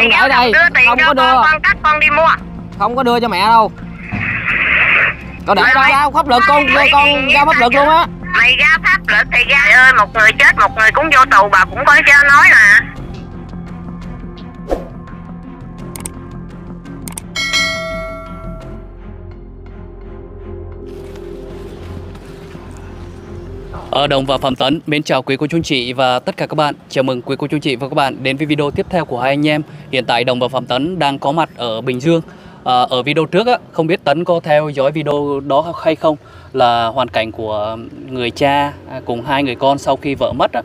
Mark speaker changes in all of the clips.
Speaker 1: Em ở đây,
Speaker 2: đưa tiền
Speaker 1: không
Speaker 2: cho
Speaker 1: có đưa.
Speaker 2: Con cắt con đi mua.
Speaker 1: Không có đưa cho mẹ đâu. Con để ra pháp luật, con ra pháp luật luôn á.
Speaker 2: Mày ra pháp luật thì ra ơi, một người chết một người cũng vô tù, bà cũng có cho nói nè.
Speaker 3: Đồng và Phạm Tấn mến chào quý cô chú anh chị và tất cả các bạn. Chào mừng quý cô chú anh chị và các bạn đến với video tiếp theo của hai anh em. Hiện tại Đồng và Phạm Tấn đang có mặt ở Bình Dương. Ở video trước á, không biết Tấn có theo dõi video đó hay không, là hoàn cảnh của người cha cùng hai người con sau khi vợ mất á.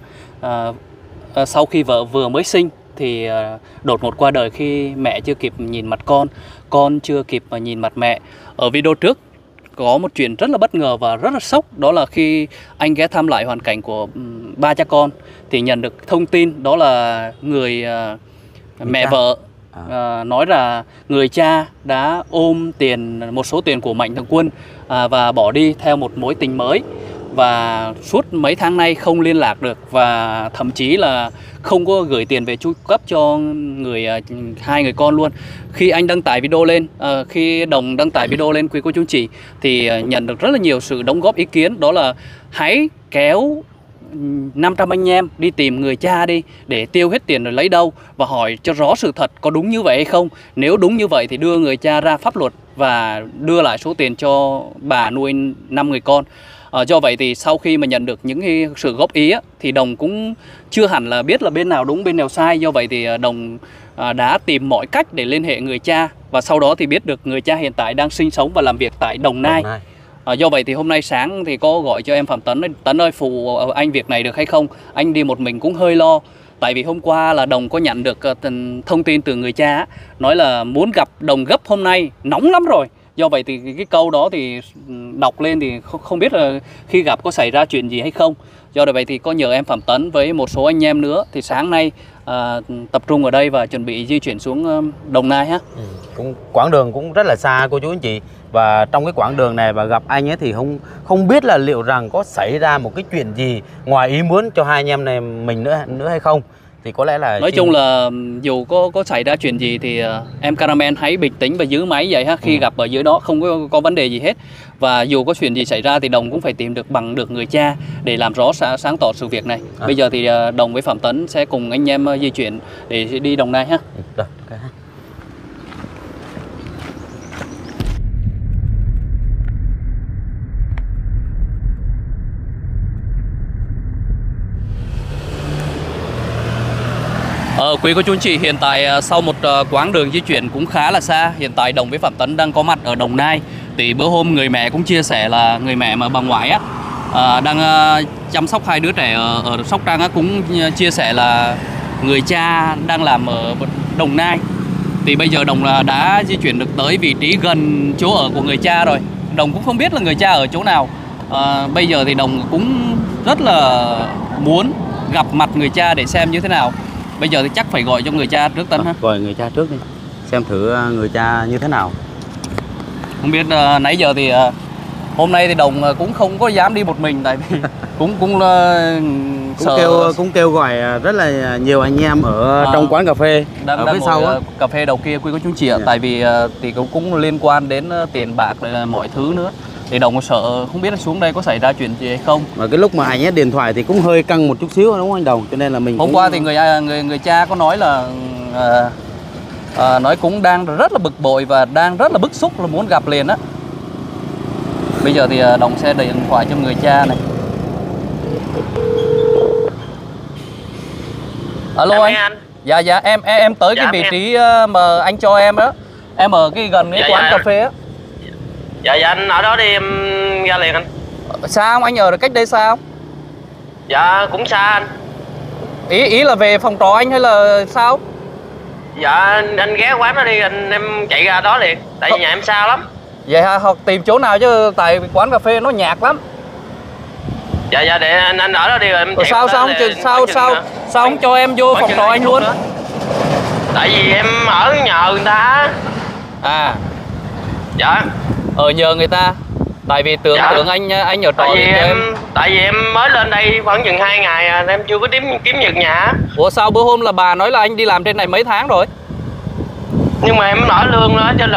Speaker 3: Sau khi vợ vừa mới sinh thì đột ngột qua đời khi mẹ chưa kịp nhìn mặt con chưa kịp nhìn mặt mẹ. Ở video trước có một chuyện rất là bất ngờ và rất là sốc, đó là khi anh ghé thăm lại hoàn cảnh của ba cha con thì nhận được thông tin đó là người mẹ vợ nói là người cha đã ôm một số tiền của Mạnh Thường Quân và bỏ đi theo một mối tình mới, và suốt mấy tháng nay không liên lạc được, và thậm chí là không có gửi tiền về chu cấp cho hai người con luôn. Khi anh đăng tải video lên, khi Đồng đăng tải video lên quý cô chú chị, thì nhận được rất là nhiều sự đóng góp ý kiến, đó là hãy kéo 500 anh em đi tìm người cha đi để tiêu hết tiền rồi lấy đâu, và hỏi cho rõ sự thật có đúng như vậy hay không. Nếu đúng như vậy thì đưa người cha ra pháp luật và đưa lại số tiền cho bà nuôi 5 người con. Do vậy thì sau khi mà nhận được những cái sự góp ý á, thì Đồng cũng chưa hẳn là biết là bên nào đúng bên nào sai. Do vậy thì Đồng đã tìm mọi cách để liên hệ người cha, và sau đó thì biết được người cha hiện tại đang sinh sống và làm việc tại Đồng Nai. Do vậy thì hôm nay sáng thì có gọi cho em Phạm Tấn: Tấn ơi, phụ anh việc này được hay không? Anh đi một mình cũng hơi lo. Tại vì hôm qua là Đồng có nhận được thông tin từ người cha nói là muốn gặp Đồng gấp hôm nay, nóng lắm rồi. Do vậy thì cái câu đó thì đọc lên thì không biết là khi gặp có xảy ra chuyện gì hay không. Do vậy thì có nhờ em Phạm Tấn với một số anh em nữa thì sáng nay tập trung ở đây và chuẩn bị di chuyển xuống Đồng Nai ha.
Speaker 4: Quãng đường cũng rất là xa cô chú anh chị, và trong cái quãng đường này và gặp anh ấy thì không biết là liệu rằng có xảy ra một cái chuyện gì ngoài ý muốn cho hai anh em này mình nữa hay không. Thì có lẽ là
Speaker 3: nói chung là dù có xảy ra chuyện gì thì em Caramel hãy bình tĩnh và giữ máy vậy ha. Khi gặp ở dưới đó không có vấn đề gì hết, và dù có chuyện gì xảy ra thì Đồng cũng phải tìm được người cha để làm rõ sáng tỏ sự việc này. Bây giờ thì Đồng với Phạm Tấn sẽ cùng anh em di chuyển để đi Đồng Nai ha.
Speaker 4: Rồi, okay.
Speaker 3: Quý cô chú anh chị, hiện tại sau một quãng đường di chuyển cũng khá là xa, hiện tại Đồng với Phạm Tấn đang có mặt ở Đồng Nai. Thì bữa hôm người mẹ cũng chia sẻ là người mẹ mà bà ngoại á đang chăm sóc hai đứa trẻ ở Sóc Trăng á, cũng chia sẻ là người cha đang làm ở Đồng Nai. Thì bây giờ Đồng đã di chuyển được tới vị trí gần chỗ ở của người cha rồi. Đồng cũng không biết là người cha ở chỗ nào. Bây giờ thì Đồng cũng rất là muốn gặp mặt người cha để xem như thế nào. Bây giờ thì chắc phải gọi cho người cha trước Tấn ha.
Speaker 4: Gọi người cha trước đi, xem thử người cha như thế nào.
Speaker 3: Không biết nãy giờ thì hôm nay thì Đồng cũng không có dám đi một mình, tại vì
Speaker 4: cũng kêu gọi rất là nhiều anh em ở trong quán cà phê
Speaker 3: đang
Speaker 4: ở phía sau á.
Speaker 3: Cà phê đầu kia quý cô chú chị ạ. Tại vì thì cũng liên quan đến tiền bạc rồi mọi thứ nữa. Thì Đồng sợ không biết là xuống đây có xảy ra chuyện gì hay không.
Speaker 4: Mà cái lúc mà anh ấy điện thoại thì cũng hơi căng một chút xíu đúng không anh Đồng? Cho nên là mình
Speaker 3: hôm qua thì người cha có nói là nói cũng đang rất là bực bội và đang rất là bức xúc, là muốn gặp liền á. Bây giờ thì Đồng sẽ điện thoại cho người cha này. Alo anh. Dạ em tới cái vị trí mà anh cho em đó. Em ở cái gần cái quán cà phê á.
Speaker 5: Dạ anh ở đó đi, em ra liền anh.
Speaker 3: Sao anh ở được cách đây sao?
Speaker 5: Dạ cũng xa anh.
Speaker 3: Ý là về phòng trọ anh hay là sao?
Speaker 5: Dạ anh ghé quán đó đi, em chạy ra đó liền. Tại vì nhà em xa lắm.
Speaker 3: Vậy hả? Hoặc tìm chỗ nào chứ, tại quán cà phê nó nhạt lắm.
Speaker 5: Dạ để anh ở đó đi rồi em chạy.
Speaker 3: Sao không cho em vô phòng trọ anh luôn?
Speaker 5: Tại vì em ở nhờ người ta. Dạ.
Speaker 3: Ở nhờ người ta. Tại vì tưởng anh ở trọ thì
Speaker 5: tại vì em mới lên đây khoảng chừng 2 ngày em chưa có kiếm được nhà.
Speaker 3: Ủa sao bữa hôm là bà nói là anh đi làm trên này mấy tháng rồi?
Speaker 5: Nhưng mà em nói lương đó cho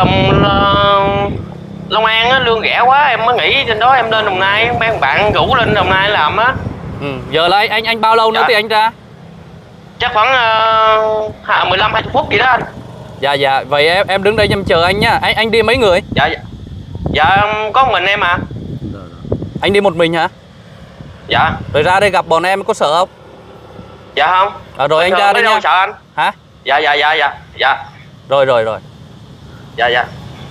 Speaker 5: Long An á, lương rẻ quá em mới nghĩ trên đó em lên Đồng Nai, mấy bạn rủ lên Đồng Nai làm á.
Speaker 3: Giờ là anh bao lâu nữa
Speaker 5: Dạ.
Speaker 3: thì anh ra?
Speaker 5: Chắc khoảng 15-20 phút gì đó anh.
Speaker 3: Dạ vậy em đứng đây em chờ anh nhá. Anh đi mấy người?
Speaker 5: Dạ có một mình em à.
Speaker 3: Anh đi một mình hả?
Speaker 5: Dạ.
Speaker 3: Rồi ra đây gặp bọn em có sợ không?
Speaker 5: Dạ không.
Speaker 3: Rồi anh ra đây nha.
Speaker 5: Sợ anh.
Speaker 3: Hả?
Speaker 5: Dạ.
Speaker 3: Rồi.
Speaker 5: Dạ.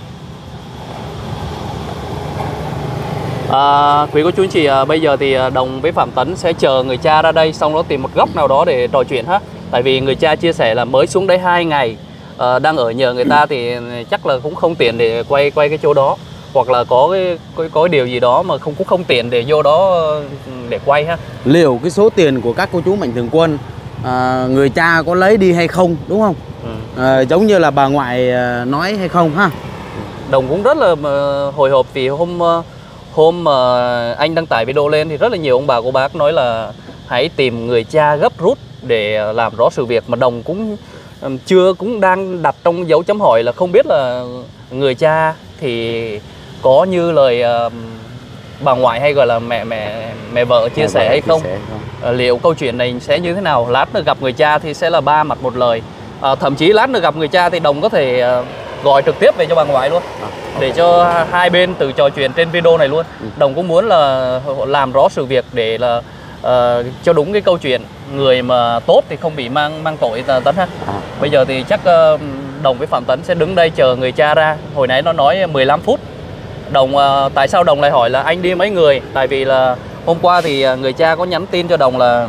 Speaker 3: Quý cô chú anh chị, bây giờ thì Đồng với Phạm Tấn sẽ chờ người cha ra đây, xong đó tìm một góc nào đó để trò chuyện ha. Tại vì người cha chia sẻ là mới xuống đấy 2 ngày, đang ở nhờ người ta thì chắc là cũng không tiện để quay cái chỗ đó, hoặc là có điều gì đó mà cũng không tiện để vô đó để quay ha.
Speaker 4: Liệu cái số tiền của các cô chú mạnh thường quân người cha có lấy đi hay không, đúng không? Giống như là bà ngoại nói hay không ha.
Speaker 3: Đồng cũng rất là hồi hộp vì hôm mà anh đăng tải video lên thì rất là nhiều ông bà cô bác nói là hãy tìm người cha gấp rút để làm rõ sự việc, mà Đồng cũng đang đặt trong dấu chấm hỏi là không biết là người cha thì có như lời bà ngoại hay gọi là mẹ vợ chia sẻ hay không. Liệu câu chuyện này sẽ như thế nào? Lát nữa gặp người cha thì sẽ là ba mặt một lời. Thậm chí lát nữa gặp người cha thì Đồng có thể gọi trực tiếp về cho bà ngoại luôn, để cho hai bên tự trò chuyện trên video này luôn. Đồng cũng muốn là làm rõ sự việc để là cho đúng cái câu chuyện, người mà tốt thì không bị mang tội Tấn ha. Bây giờ thì chắc Đồng với Phạm Tấn sẽ đứng đây chờ người cha ra. Hồi nãy nó nói 15 phút. Tại sao Đồng lại hỏi là anh đi mấy người? Tại vì là hôm qua thì người cha có nhắn tin cho Đồng là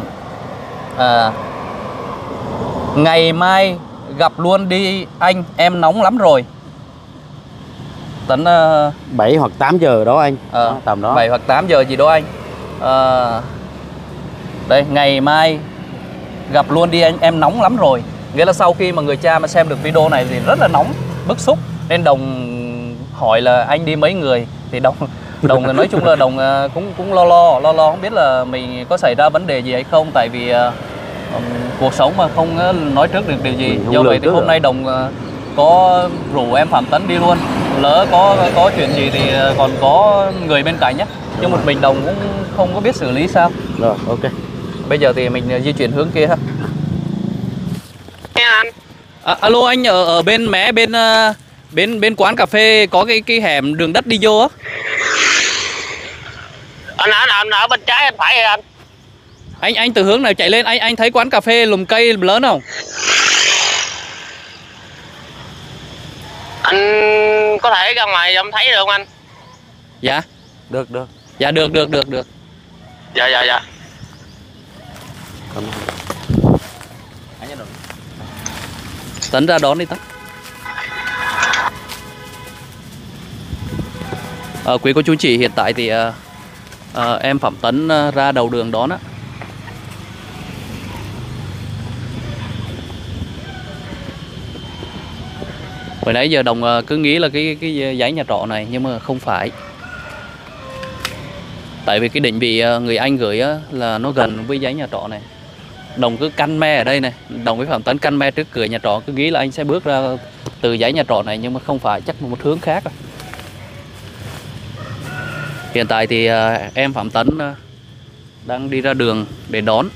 Speaker 3: ngày mai gặp luôn đi anh, em nóng lắm rồi. Tấn
Speaker 4: 7 hoặc 8 giờ đó anh. Tầm đó
Speaker 3: 7 hoặc 8 giờ gì đó anh. Đây, ngày mai gặp luôn đi anh, em nóng lắm rồi. Nghĩa là sau khi mà người cha mà xem được video này thì rất là nóng, bức xúc, nên Đồng hỏi là anh đi mấy người. Thì Đồng nói chung là Đồng cũng lo không biết là mình có xảy ra vấn đề gì hay không. Tại vì cuộc sống mà không nói trước được điều gì. Do vậy thì hôm nay Đồng có rủ em Phạm Tấn đi luôn. Lỡ có chuyện gì thì còn có người bên cạnh nhé. Nhưng một mình Đồng cũng không có biết xử lý sao.
Speaker 4: Rồi, ok.
Speaker 3: Bây giờ thì mình di chuyển hướng kia ha.
Speaker 5: Nghe anh.
Speaker 3: Alo anh, ở bên mé bên quán cà phê có cái hẻm đường đất đi vô á.
Speaker 5: Anh ở bên trái anh phải rồi anh.
Speaker 3: Anh từ hướng nào chạy lên, anh thấy quán cà phê lùm cây lớn không?
Speaker 5: Anh có thể ra ngoài em thấy được không anh?
Speaker 3: Dạ.
Speaker 4: Được.
Speaker 3: Dạ được.
Speaker 5: Dạ.
Speaker 3: Tấn ra đón đi Tấn. Quý cô chú anh chị, hiện tại thì em Phạm Tấn ra đầu đường đón á. Hồi nãy giờ Đồng cứ nghĩ là cái dãy nhà trọ này, nhưng mà không phải. Tại vì cái định vị người anh gửi á, là nó gần với dãy nhà trọ này. Đồng cứ căn me ở đây này, Đồng với Phạm Tấn căn me trước cửa nhà trọ, cứ nghĩ là anh sẽ bước ra từ dãy nhà trọ này, nhưng mà không phải, chắc một hướng khác. Hiện tại thì em Phạm Tấn đang đi ra đường để đón.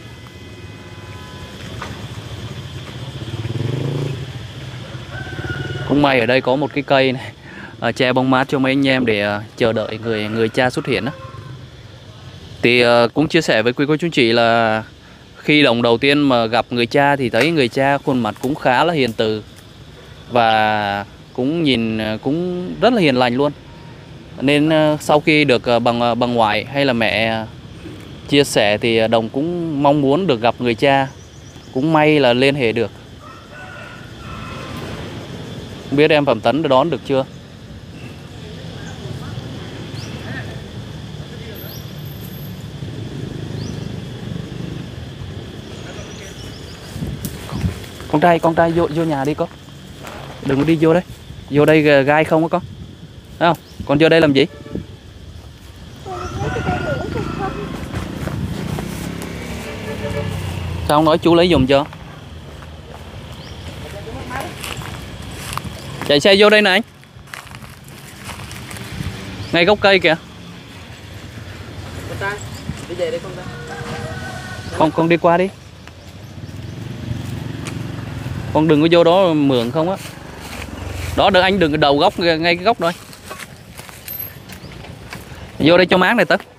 Speaker 3: Cũng may ở đây có một cái cây này, che bóng mát cho mấy anh em để chờ đợi người cha xuất hiện đó. Thì cũng chia sẻ với quý cô chú chị là khi Đồng đầu tiên mà gặp người cha thì thấy người cha khuôn mặt cũng khá là hiền từ, và cũng nhìn cũng rất là hiền lành luôn. Nên sau khi được bà ngoại hay là mẹ chia sẻ thì Đồng cũng mong muốn được gặp người cha. Cũng may là liên hệ được. Không biết em Phạm Tấn đã đón được chưa? Con trai vô nhà đi con. Đừng có đi vô đây. Vô đây gai không á con. Thấy không? Con vô đây làm gì? Sao không nói chú lấy giùm cho? Chạy xe vô đây này anh. Ngay gốc cây kìa.
Speaker 1: Con trai, đi về đây con trai.
Speaker 3: Con đi qua đi. Con đừng có vô đó mượn không á. Đó đừng, anh đừng cái đầu góc ngay cái góc thôi. Vô đây cho mát này Tất.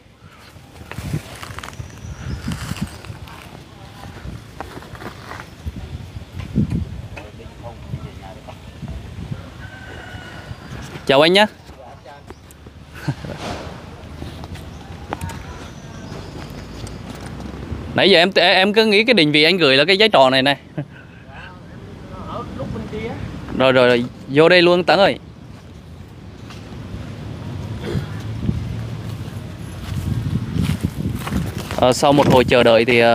Speaker 3: Chào anh nhé. Nãy giờ em cứ nghĩ cái định vị anh gửi là cái giấy tròn này này. Rồi vô đây luôn Tấn ơi. Sau một hồi chờ đợi thì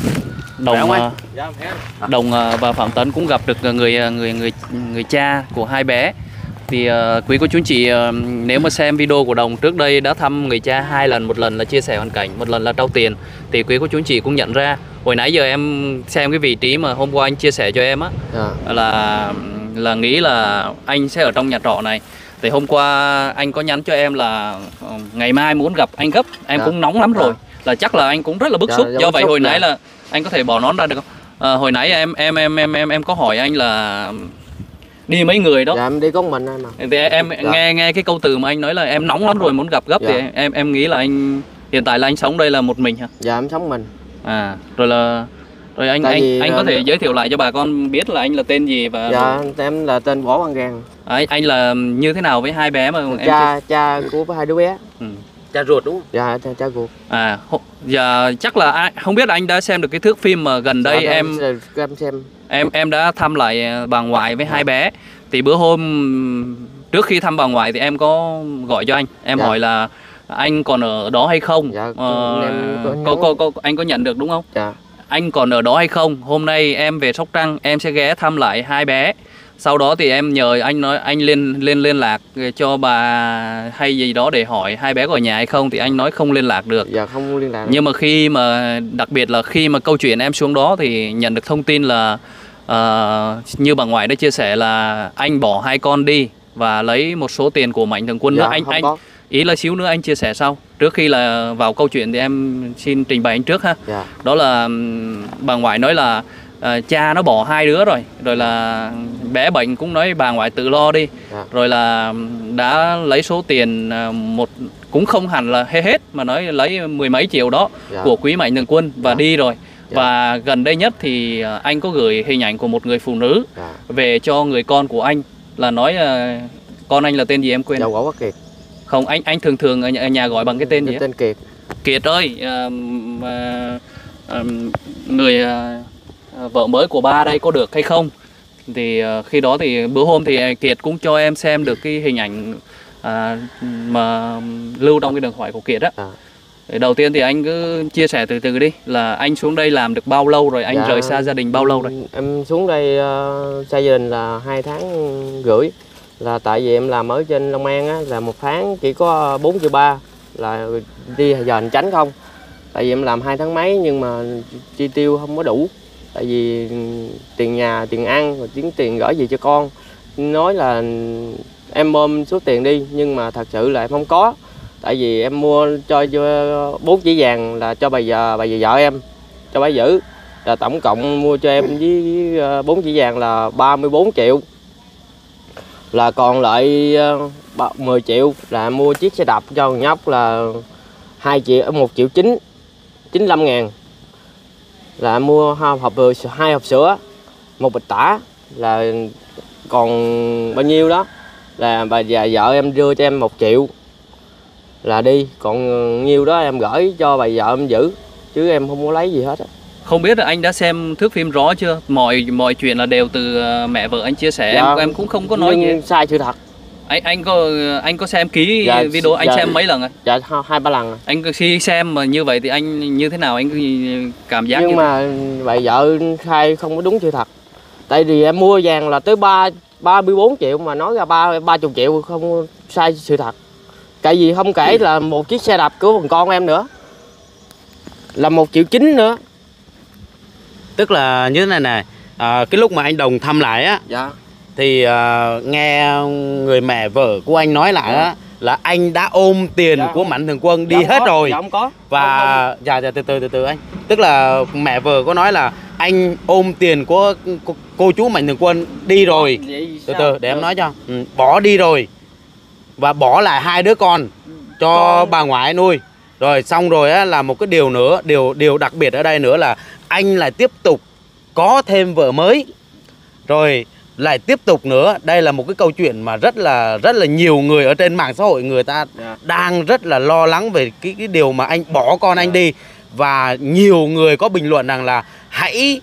Speaker 3: Đồng và Phạm Tấn cũng gặp được người cha của hai bé. Thì quý cô chú anh chị, nếu mà xem video của Đồng trước đây đã thăm người cha 2 lần, một lần là chia sẻ hoàn cảnh, một lần là trao tiền, thì quý cô chú anh chị cũng nhận ra hồi nãy giờ em xem cái vị trí mà hôm qua anh chia sẻ cho em á, là nghĩ là anh sẽ ở trong nhà trọ này. Thì hôm qua anh có nhắn cho em là ngày mai muốn gặp anh gấp, em cũng nóng lắm rồi, là chắc là anh cũng rất là bức xúc. Do vậy hồi nãy là anh có thể bỏ nón ra được không? Hồi nãy em có hỏi anh là đi mấy người đó.
Speaker 1: Dạ em đi có mình em mà.
Speaker 3: Thì em nghe cái câu từ mà anh nói là em nóng lắm rồi muốn gặp gấp, thì em nghĩ là anh hiện tại là anh sống đây là một mình hả?
Speaker 1: Dạ em sống mình.
Speaker 3: Rồi anh có thể giới thiệu lại cho bà con biết là anh là tên gì và
Speaker 1: dạ em là tên Võ Văn Gàng.
Speaker 3: Anh là như thế nào với hai bé mà
Speaker 1: cha của hai đứa bé.
Speaker 4: Cha ruột đúng không?
Speaker 1: Dạ cha ruột.
Speaker 3: Giờ chắc là không biết anh đã xem được cái thước phim mà gần đây em
Speaker 1: xem.
Speaker 3: Em đã thăm lại bà ngoại với hai bé. Thì bữa hôm trước khi thăm bà ngoại thì em có gọi cho anh, em hỏi là anh còn ở đó hay không?
Speaker 1: Dạ,
Speaker 3: anh có nhận được đúng không?
Speaker 1: Dạ.
Speaker 3: Anh còn ở đó hay không? Hôm nay em về Sóc Trăng, em sẽ ghé thăm lại hai bé. Sau đó thì em nhờ anh nói anh liên lạc cho bà hay gì đó để hỏi hai bé có ở nhà hay không, thì anh nói không liên lạc được.
Speaker 1: Dạ không liên lạc.
Speaker 3: Nhưng mà khi mà đặc biệt là khi mà câu chuyện em xuống đó thì nhận được thông tin là như bà ngoại đã chia sẻ là anh bỏ hai con đi và lấy một số tiền của Mạnh Thường Quân nữa. Anh ý là xíu nữa anh chia sẻ sau. Trước khi là vào câu chuyện thì em xin trình bày anh trước ha. Đó là bà ngoại nói là cha nó bỏ hai đứa rồi là bé bệnh cũng nói bà ngoại tự lo đi. Rồi là đã lấy số tiền cũng không hẳn là hết mà nói lấy 10 mấy triệu đó của quý Mạnh Thường Quân và đi rồi. Và gần đây nhất thì anh có gửi hình ảnh của một người phụ nữ về cho người con của anh, là nói con anh là tên gì em quên.
Speaker 1: Dạ, Võ Quốc Kiệt.
Speaker 3: Không, anh thường ở nhà gọi bằng cái tên gì?
Speaker 1: Tên Kiệt.
Speaker 3: Kiệt ơi, người vợ mới của ba đây có được hay không? Thì khi đó thì bữa hôm thì Kiệt cũng cho em xem được cái hình ảnh mà lưu trong cái điện thoại của Kiệt á. Đầu tiên thì anh cứ chia sẻ từ từ đi, là anh xuống đây làm được bao lâu rồi, anh rời xa gia đình bao lâu rồi?
Speaker 1: Em xuống đây xa gia đình là 2 tháng rưỡi. Là tại vì em làm ở trên Long An á, là 1 tháng chỉ có 4,3 triệu, là đi giờ hành chánh không. Tại vì em làm 2 tháng mấy nhưng mà chi tiêu không có đủ. Tại vì tiền nhà, tiền ăn và tiền gửi gì cho con. Nói là em ôm số tiền đi nhưng mà thật sự là em không có. Tại vì em mua cho 4 chỉ vàng là cho bà vợ em, cho bà giữ. Là tổng cộng mua cho em với 4 chỉ vàng là 34 triệu. Là còn lại 10 triệu là mua chiếc xe đạp cho thằng nhóc là 1,9 triệu 95 ngàn. Là mua 2 hộp sữa, 1 bịch tả, là còn bao nhiêu đó là bà già vợ em đưa cho em 1 triệu là đi, còn nhiêu đó em gửi cho bà vợ em giữ chứ em không có lấy gì hết á.
Speaker 3: Không biết là anh đã xem thước phim rõ chưa? Mọi chuyện là đều từ mẹ vợ anh chia sẻ. Em cũng không có nói gì
Speaker 1: sai sự thật.
Speaker 3: Anh có xem ký video anh xem mấy lần rồi?
Speaker 1: Dạ 2-3 lần rồi.
Speaker 3: Anh khi xem mà như vậy thì anh như thế nào, anh cảm giác?
Speaker 1: Nhưng mà bà vợ khai không có đúng sự thật. Tại vì em mua vàng là tới 34 triệu mà nói ra 30 triệu không sai sự thật. Tại vì không kể là một chiếc xe đạp của thằng con em nữa là 1,9 triệu nữa.
Speaker 4: Tức là như thế này này, cái lúc mà anh Đồng thăm lại á, thì nghe người mẹ vợ của anh nói lại á, là anh đã ôm tiền của Mạnh Thường Quân đi hết rồi.
Speaker 1: Dạ không có.
Speaker 4: Và dạ từ từ anh. Tức là mẹ vợ có nói là anh ôm tiền của cô chú Mạnh Thường Quân đi rồi. Từ từ để em nói cho. Bỏ đi rồi. Và bỏ lại 2 đứa con cho bà ngoại nuôi. Rồi xong rồi á, là một cái điều nữa, điều đặc biệt ở đây nữa là anh lại tiếp tục có thêm vợ mới. Rồi lại tiếp tục nữa, đây là một cái câu chuyện mà rất là nhiều người ở trên mạng xã hội người ta đang rất là lo lắng về cái điều mà anh bỏ con anh đi. Và nhiều người có bình luận rằng là hãy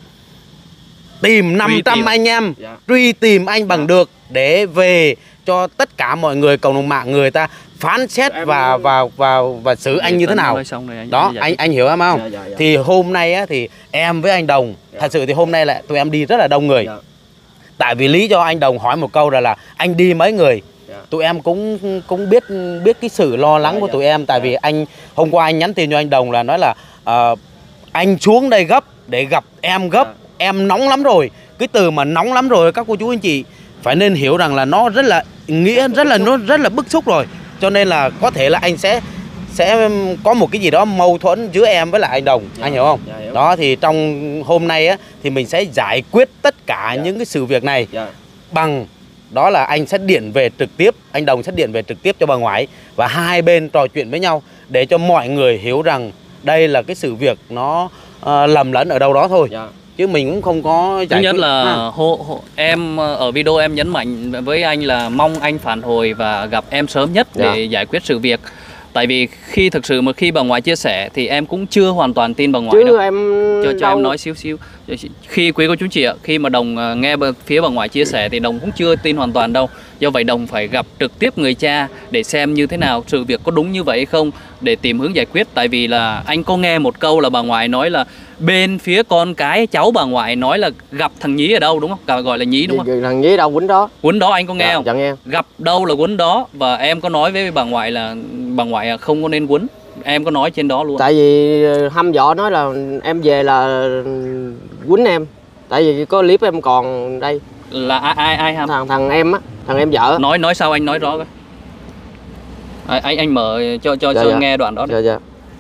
Speaker 4: tìm 500 anh em truy tìm anh bằng được để về cho tất cả mọi người, cộng đồng mạng người ta phán xét và xử anh như thế nào. Đó, anh hiểu em không? Thì hôm nay á, thì em với anh Đồng thật sự thì hôm nay là tụi em đi rất là đông người. Tại vì lý do anh Đồng hỏi một câu là anh đi mấy người. Tụi em cũng biết cái sự lo lắng của tụi em. Tại vì anh hôm qua anh nhắn tin cho anh Đồng là nói là anh xuống đây gấp để gặp em gấp. Em nóng lắm rồi. Cái từ mà nóng lắm rồi các cô chú anh chị phải nên hiểu rằng là nó rất là nghĩa, nó rất là bức xúc rồi. Cho nên là có thể là anh sẽ có một cái gì đó mâu thuẫn giữa em với lại anh Đồng, anh hiểu không? Đó thì trong hôm nay á thì mình sẽ giải quyết tất cả những cái sự việc này bằng đó là anh sẽ điện về trực tiếp, anh Đồng sẽ điện về trực tiếp cho bà ngoại và hai bên trò chuyện với nhau để cho mọi người hiểu rằng đây là cái sự việc nó lầm lẫn ở đâu đó thôi. Chứ mình cũng không có
Speaker 3: giải. Thứ nhất là em ở video em nhấn mạnh với anh là mong anh phản hồi và gặp em sớm nhất để giải quyết sự việc. Tại vì thực sự mà khi bà ngoại chia sẻ thì em cũng chưa hoàn toàn tin bà ngoại đâu. Cho em nói xíu. Khi quý cô chú chị ạ, khi mà Đồng nghe phía bà ngoại chia sẻ thì Đồng cũng chưa tin hoàn toàn đâu. Do vậy Đồng phải gặp trực tiếp người cha để xem như thế nào, sự việc có đúng như vậy hay không để tìm hướng giải quyết. Tại vì là anh có nghe một câu là bà ngoại nói là bên phía con cái cháu bà ngoại nói là gặp thằng Nhí ở đâu đúng không? Gọi là Nhí đúng không?
Speaker 1: Thằng Nhí đâu, Quýnh đó.
Speaker 3: Quýnh đó anh có nghe không?
Speaker 1: Dạ nghe.
Speaker 3: Gặp đâu là Quýnh đó. Và em có nói với bà ngoại là bà ngoại không có nên quýnh. Em có nói trên đó luôn.
Speaker 1: Tại vì hăm dọa nói là em về là quýnh em. Tại vì có clip em còn đây.
Speaker 3: Là ai hăm?
Speaker 1: Thằng em á, thằng em vợ.
Speaker 3: Nói sao anh nói rõ coi. Anh mở cho nghe đoạn đó.
Speaker 1: Dạ.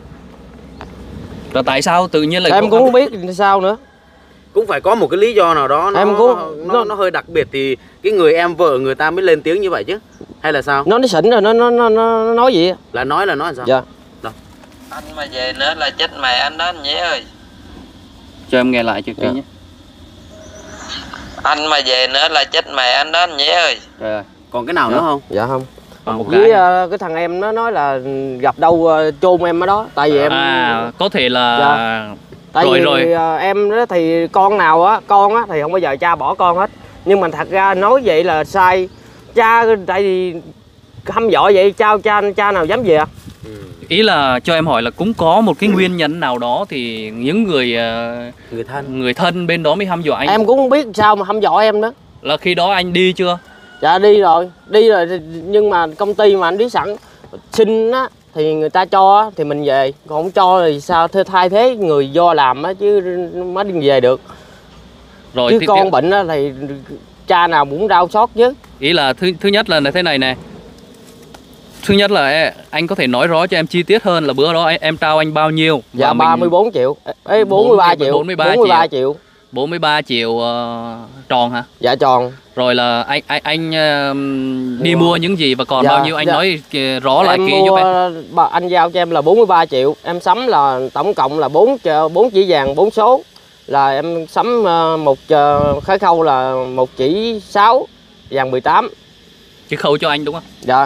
Speaker 3: Rồi tại sao tự nhiên lại
Speaker 1: em cũng không biết sao nữa.
Speaker 4: Cũng phải có một cái lý do nào đó nó hơi đặc biệt thì cái người em vợ người ta mới lên tiếng như vậy chứ. Hay là sao?
Speaker 1: Nó xỉn rồi nó nói gì?
Speaker 4: Là nói sao?
Speaker 1: Dạ.
Speaker 4: Đó.
Speaker 6: Anh mà về nữa là chết mẹ anh đó anh Nhé ơi.
Speaker 3: Cho em nghe lại cho kỹ nhé.
Speaker 6: Anh mà về nữa là chết mẹ anh đó anh Nhé ơi.
Speaker 3: Rồi.
Speaker 4: Còn cái nào nữa không?
Speaker 1: Dạ không.
Speaker 3: Một
Speaker 1: với cái thằng em nó nói là gặp đâu chôn em ở đó. Tại vì em
Speaker 3: có thể là
Speaker 1: tại vì em đó thì con á thì không bao giờ cha bỏ con hết. Nhưng mà thật ra nói vậy là sai. Cha tại vì hăm dọa vậy cha nào dám về.
Speaker 3: Ý là cho em hỏi là cũng có một cái nguyên nhân nào đó thì những người thân bên đó mới hăm dọa anh.
Speaker 1: Em cũng không biết sao mà hăm dọa em đó.
Speaker 3: Là khi đó anh đi chưa?
Speaker 1: Dạ đi rồi nhưng mà công ty mà anh biết sẵn xin á thì người ta cho thì mình về, còn không cho thì sao thay thế người do làm á chứ mới đi về được.
Speaker 3: Rồi
Speaker 1: chứ con bệnh á thì cha nào cũng đau xót chứ.
Speaker 3: Ý là thứ nhất là thế này nè. Thứ nhất là anh có thể nói rõ cho em chi tiết hơn là bữa đó em trao anh bao nhiêu?
Speaker 1: Dạ 34 triệu. 43 triệu. 43 triệu.
Speaker 3: 43 triệu tròn hả?
Speaker 1: Dạ tròn.
Speaker 3: Rồi là anh đi mua những gì và còn bao nhiêu anh nói rõ lại kỹ giúp em.
Speaker 1: Anh giao cho em là 43 triệu. Em sắm là tổng cộng là 4 chỉ vàng 4 số. Là em sắm một khởi khâu là 1 chỉ 6 vàng 18.
Speaker 3: Chỉ khâu cho anh đúng không?
Speaker 1: Dạ.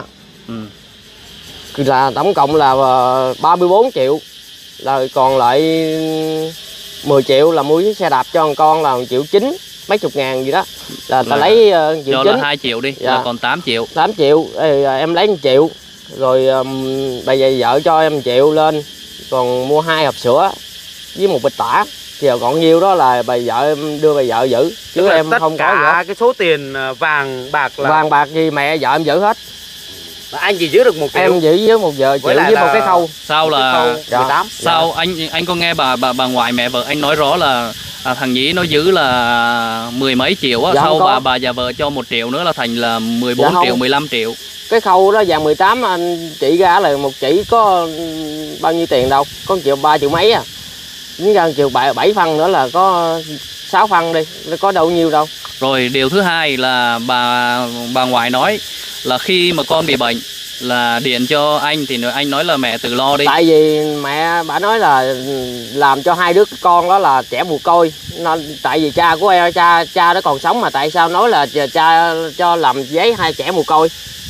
Speaker 1: Là tổng cộng là 34 triệu. Là còn lại 10 triệu là mua chiếc xe đạp cho con là 1,9 triệu, mấy chục ngàn gì đó. Là ta lấy 1,9 triệu.
Speaker 3: Là 2 triệu đi, là còn 8 triệu.
Speaker 1: 8 triệu, em lấy 1 triệu. Rồi bây giờ vợ cho em 1 triệu lên. Còn mua 2 hộp sữa với 1 bịch tả. Thì còn nhiêu đó là bà vợ em đưa bà vợ giữ. Chứ em không có gì hết.
Speaker 4: Cái số tiền vàng bạc là...
Speaker 1: Vàng bạc gì mẹ vợ em giữ hết.
Speaker 4: Anh chỉ giữ được 1 triệu.
Speaker 1: Em giữ với 1 triệu với một cái khâu.
Speaker 3: Sau là
Speaker 4: 18.
Speaker 3: Sau anh có nghe bà ngoại mẹ vợ anh nói rõ là thằng Nhí nó giữ là mười mấy triệu á,
Speaker 1: Dạ,
Speaker 3: sau
Speaker 1: không có.
Speaker 3: bà già vợ cho 1 triệu nữa là thành là 14
Speaker 1: Dạ, không.
Speaker 3: triệu, 15 triệu.
Speaker 1: Cái khâu đó vàng 18 anh chỉ ra là một chỉ có bao nhiêu tiền đâu, có 1 triệu 3 triệu mấy à. Tính ra 1 triệu 7 phân nữa là có 6 phân đi, nó có đâu nhiêu đâu.
Speaker 3: Rồi điều thứ hai là bà ngoại nói là khi mà con bị bệnh là điện cho anh thì anh nói là mẹ tự lo đi.
Speaker 1: Tại vì mẹ bà nói là làm cho 2 đứa con đó là trẻ mồ côi, nên tại vì cha của em, cha đó còn sống mà tại sao nói là cha cho làm giấy 2 trẻ mồ côi.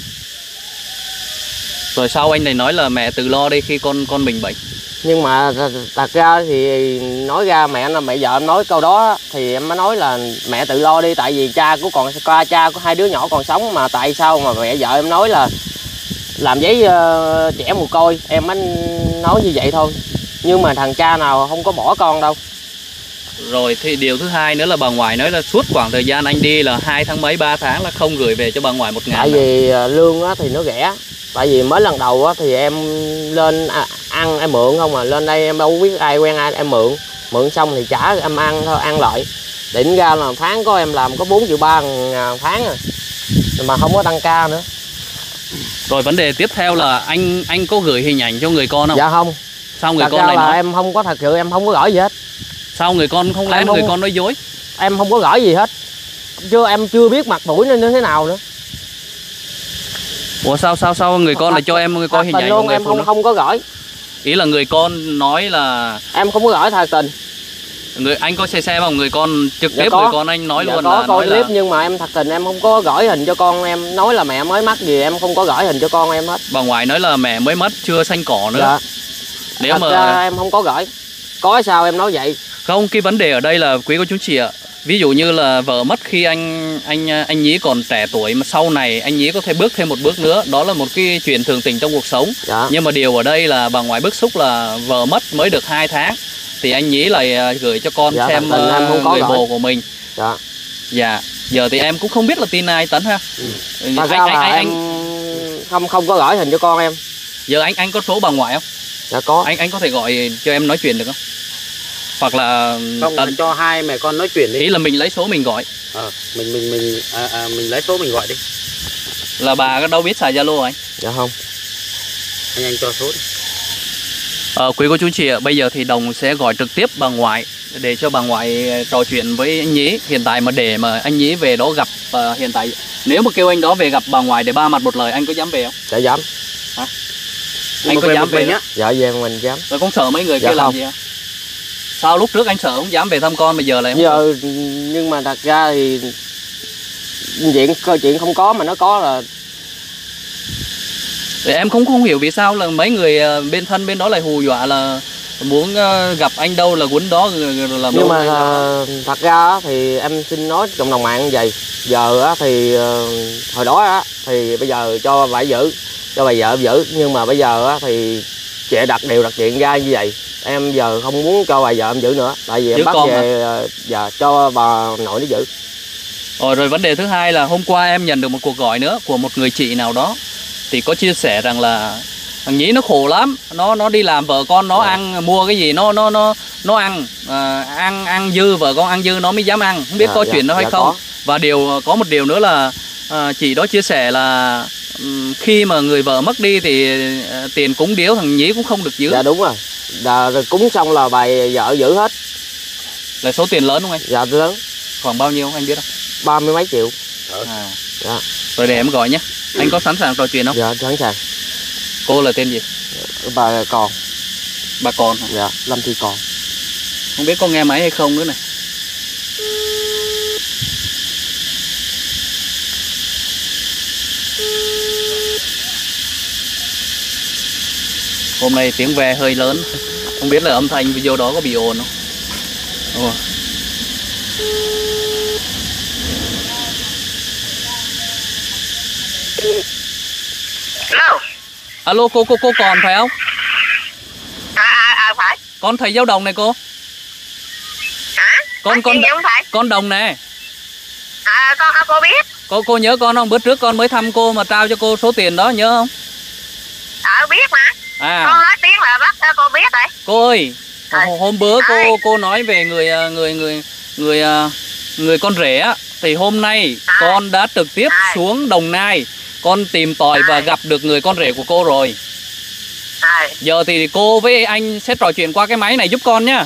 Speaker 3: Rồi sau anh này nói là mẹ tự lo đi khi con mình bệnh.
Speaker 1: Nhưng mà thật ra thì nói ra mẹ vợ em nói câu đó thì em mới nói là mẹ tự lo đi, tại vì cha của 2 đứa nhỏ còn sống mà tại sao mà mẹ vợ em nói là làm giấy trẻ mồ côi, em mới nói như vậy thôi. Nhưng mà thằng cha nào không có bỏ con đâu.
Speaker 3: Rồi thì điều thứ hai nữa là bà ngoại nói là suốt khoảng thời gian anh đi là 2 tháng mấy 3 tháng là không gửi về cho bà ngoại 1.000.
Speaker 1: Tại vì lương á thì nó rẻ. Tại vì mới lần đầu á thì em lên ăn em mượn không à, lên đây em đâu biết ai quen ai, em mượn xong thì trả em ăn thôi, ăn lại. Định ra là tháng có em làm có 4 triệu 3 tháng à, mà không có tăng ca nữa.
Speaker 3: Rồi vấn đề tiếp theo là anh có gửi hình ảnh cho người con không?
Speaker 1: Dạ không.
Speaker 3: Sao người
Speaker 1: Thật
Speaker 3: con
Speaker 1: ra
Speaker 3: lại
Speaker 1: là
Speaker 3: nói?
Speaker 1: em không có, thật sự em không có gửi gì hết.
Speaker 3: Sao người con không lén, người con nói dối?
Speaker 1: Em không có gửi gì hết. Em chưa biết mặt mũi nên như thế nào nữa.
Speaker 3: Ủa sao người con lại cho em coi hình ảnh của
Speaker 1: luôn,
Speaker 3: người
Speaker 1: em
Speaker 3: phụ nữ?
Speaker 1: không có gửi.
Speaker 3: Ý là người con nói là
Speaker 1: Em không có gửi thật tình.
Speaker 3: anh có xem không? Người con trực
Speaker 1: Dạ
Speaker 3: tiếp
Speaker 1: có.
Speaker 3: người con anh nói
Speaker 1: Dạ
Speaker 3: luôn
Speaker 1: có
Speaker 3: là
Speaker 1: coi
Speaker 3: nói
Speaker 1: clip
Speaker 3: là
Speaker 1: nhưng mà em thật tình em không có gửi hình cho con em, nói là mẹ mới mất gì em không có gửi hình cho con em hết.
Speaker 3: bà ngoại nói là mẹ mới mất chưa xanh cỏ nữa.
Speaker 1: Dạ.
Speaker 3: Nếu
Speaker 1: Thật
Speaker 3: mà
Speaker 1: ra em không có gửi. Có sao em nói vậy?
Speaker 3: không, cái vấn đề ở đây là quý cô chú chị ạ. Ví dụ như là vợ mất khi anh Nhí còn trẻ tuổi mà sau này anh Nhí có thể bước thêm một bước nữa, đó là một cái chuyện thường tình trong cuộc sống.
Speaker 1: Dạ.
Speaker 3: Nhưng mà điều ở đây là bà ngoại bức xúc là vợ mất mới được 2 tháng thì anh Nhí lại gửi cho con
Speaker 1: Dạ,
Speaker 3: xem
Speaker 1: em không có
Speaker 3: người
Speaker 1: gửi.
Speaker 3: bồ của mình.
Speaker 1: Dạ.
Speaker 3: Dạ. Giờ thì em cũng không biết là tin ai Tấn ha.
Speaker 1: Thật ra là em không có gửi hình cho con em.
Speaker 3: Giờ anh có số bà ngoại không?
Speaker 1: Dạ có.
Speaker 3: Anh có thể gọi cho em nói chuyện được không? Hoặc là
Speaker 4: Không, cho hai mẹ con nói chuyện đi.
Speaker 3: ý là mình lấy số mình gọi.
Speaker 4: Mình lấy số mình gọi đi.
Speaker 3: Là bà đâu biết xài Zalo anh?
Speaker 1: Dạ không.
Speaker 4: Anh cho số đi.
Speaker 3: Quý cô chú chị ạ, bây giờ thì Đồng sẽ gọi trực tiếp bà ngoại để cho bà ngoại trò chuyện với anh Nhí. Hiện tại mà để mà anh Nhí về đó gặp, hiện tại nếu mà kêu anh đó về gặp bà ngoại để ba mặt một lời, anh có dám về không?
Speaker 1: Dạ dám.
Speaker 3: Hả? Anh có dám về
Speaker 4: nhá?
Speaker 1: Dạ về mình dám.
Speaker 3: Rồi không sợ mấy người
Speaker 1: Dạ
Speaker 3: kia làm
Speaker 1: không.
Speaker 3: gì không? Sao lúc trước anh sợ không dám về thăm con, bây giờ lại không sợ?
Speaker 1: Giờ nhưng mà thật ra thì chuyện không có mà nó có là
Speaker 3: Thì em không hiểu vì sao là mấy người bên thân bên đó lại hù dọa là muốn gặp anh đâu là quấn đó là
Speaker 1: nhưng mà thật ra thì em xin nói cộng đồng mạng như vậy. Giờ thì hồi đó thì bây giờ cho bà giữ, cho bà vợ giữ, nhưng mà bây giờ thì chị đặt chuyện ra như vậy. Em giờ không muốn cho bà vợ em giữ nữa, tại vì em
Speaker 3: Giữ
Speaker 1: bắt
Speaker 3: con
Speaker 1: về giờ cho bà nội nó giữ.
Speaker 3: Rồi vấn đề thứ hai là hôm qua em nhận được một cuộc gọi nữa của một người chị nào đó, thì có chia sẻ rằng là thằng Nhí nó khổ lắm, nó đi làm vợ con nó ăn, mua cái gì nó ăn dư, vợ con ăn dư nó mới dám ăn, không biết có chuyện đó hay không.
Speaker 1: Có.
Speaker 3: Và có một điều nữa là chị đó chia sẻ là khi mà người vợ mất đi thì tiền cúng điếu thằng Nhí cũng không được giữ.
Speaker 1: Dạ đúng rồi. Rồi cúng xong là bà vợ giữ hết.
Speaker 3: Là số tiền lớn không anh?
Speaker 1: Dạ lớn.
Speaker 3: Khoảng bao nhiêu anh biết không?
Speaker 1: 30 mấy triệu.
Speaker 3: Dạ. Rồi để em gọi nhé. Anh có sẵn sàng trò chuyện không?
Speaker 1: Dạ sẵn sàng.
Speaker 3: Cô là tên gì?
Speaker 1: Bà Còn.
Speaker 3: Bà Còn hả?
Speaker 1: Dạ, Lâm Thị Còn.
Speaker 3: Không biết có nghe máy hay không nữa này. Hôm nay tiếng ve hơi lớn. Không biết là âm thanh video đó có bị ồn không? Đúng rồi.
Speaker 2: Alo.
Speaker 3: Alo cô Còn phải không?
Speaker 2: Phải.
Speaker 3: Con thầy giáo Đồng này cô.
Speaker 2: Hả?
Speaker 3: Con
Speaker 2: không phải.
Speaker 3: con Đồng nè.
Speaker 2: Cô biết.
Speaker 3: Cô nhớ con không? Bữa trước con mới thăm cô mà trao cho cô số tiền đó, nhớ không?
Speaker 2: Biết mà. Con nói tiếng là bắt cô biết rồi.
Speaker 3: Cô ơi, Hôm bữa cô nói về người con rể á, thì hôm nay con đã trực tiếp xuống Đồng Nai, con tìm tòi và gặp được người con rể của cô rồi. Giờ thì cô với anh sẽ trò chuyện qua cái máy này giúp con nhá.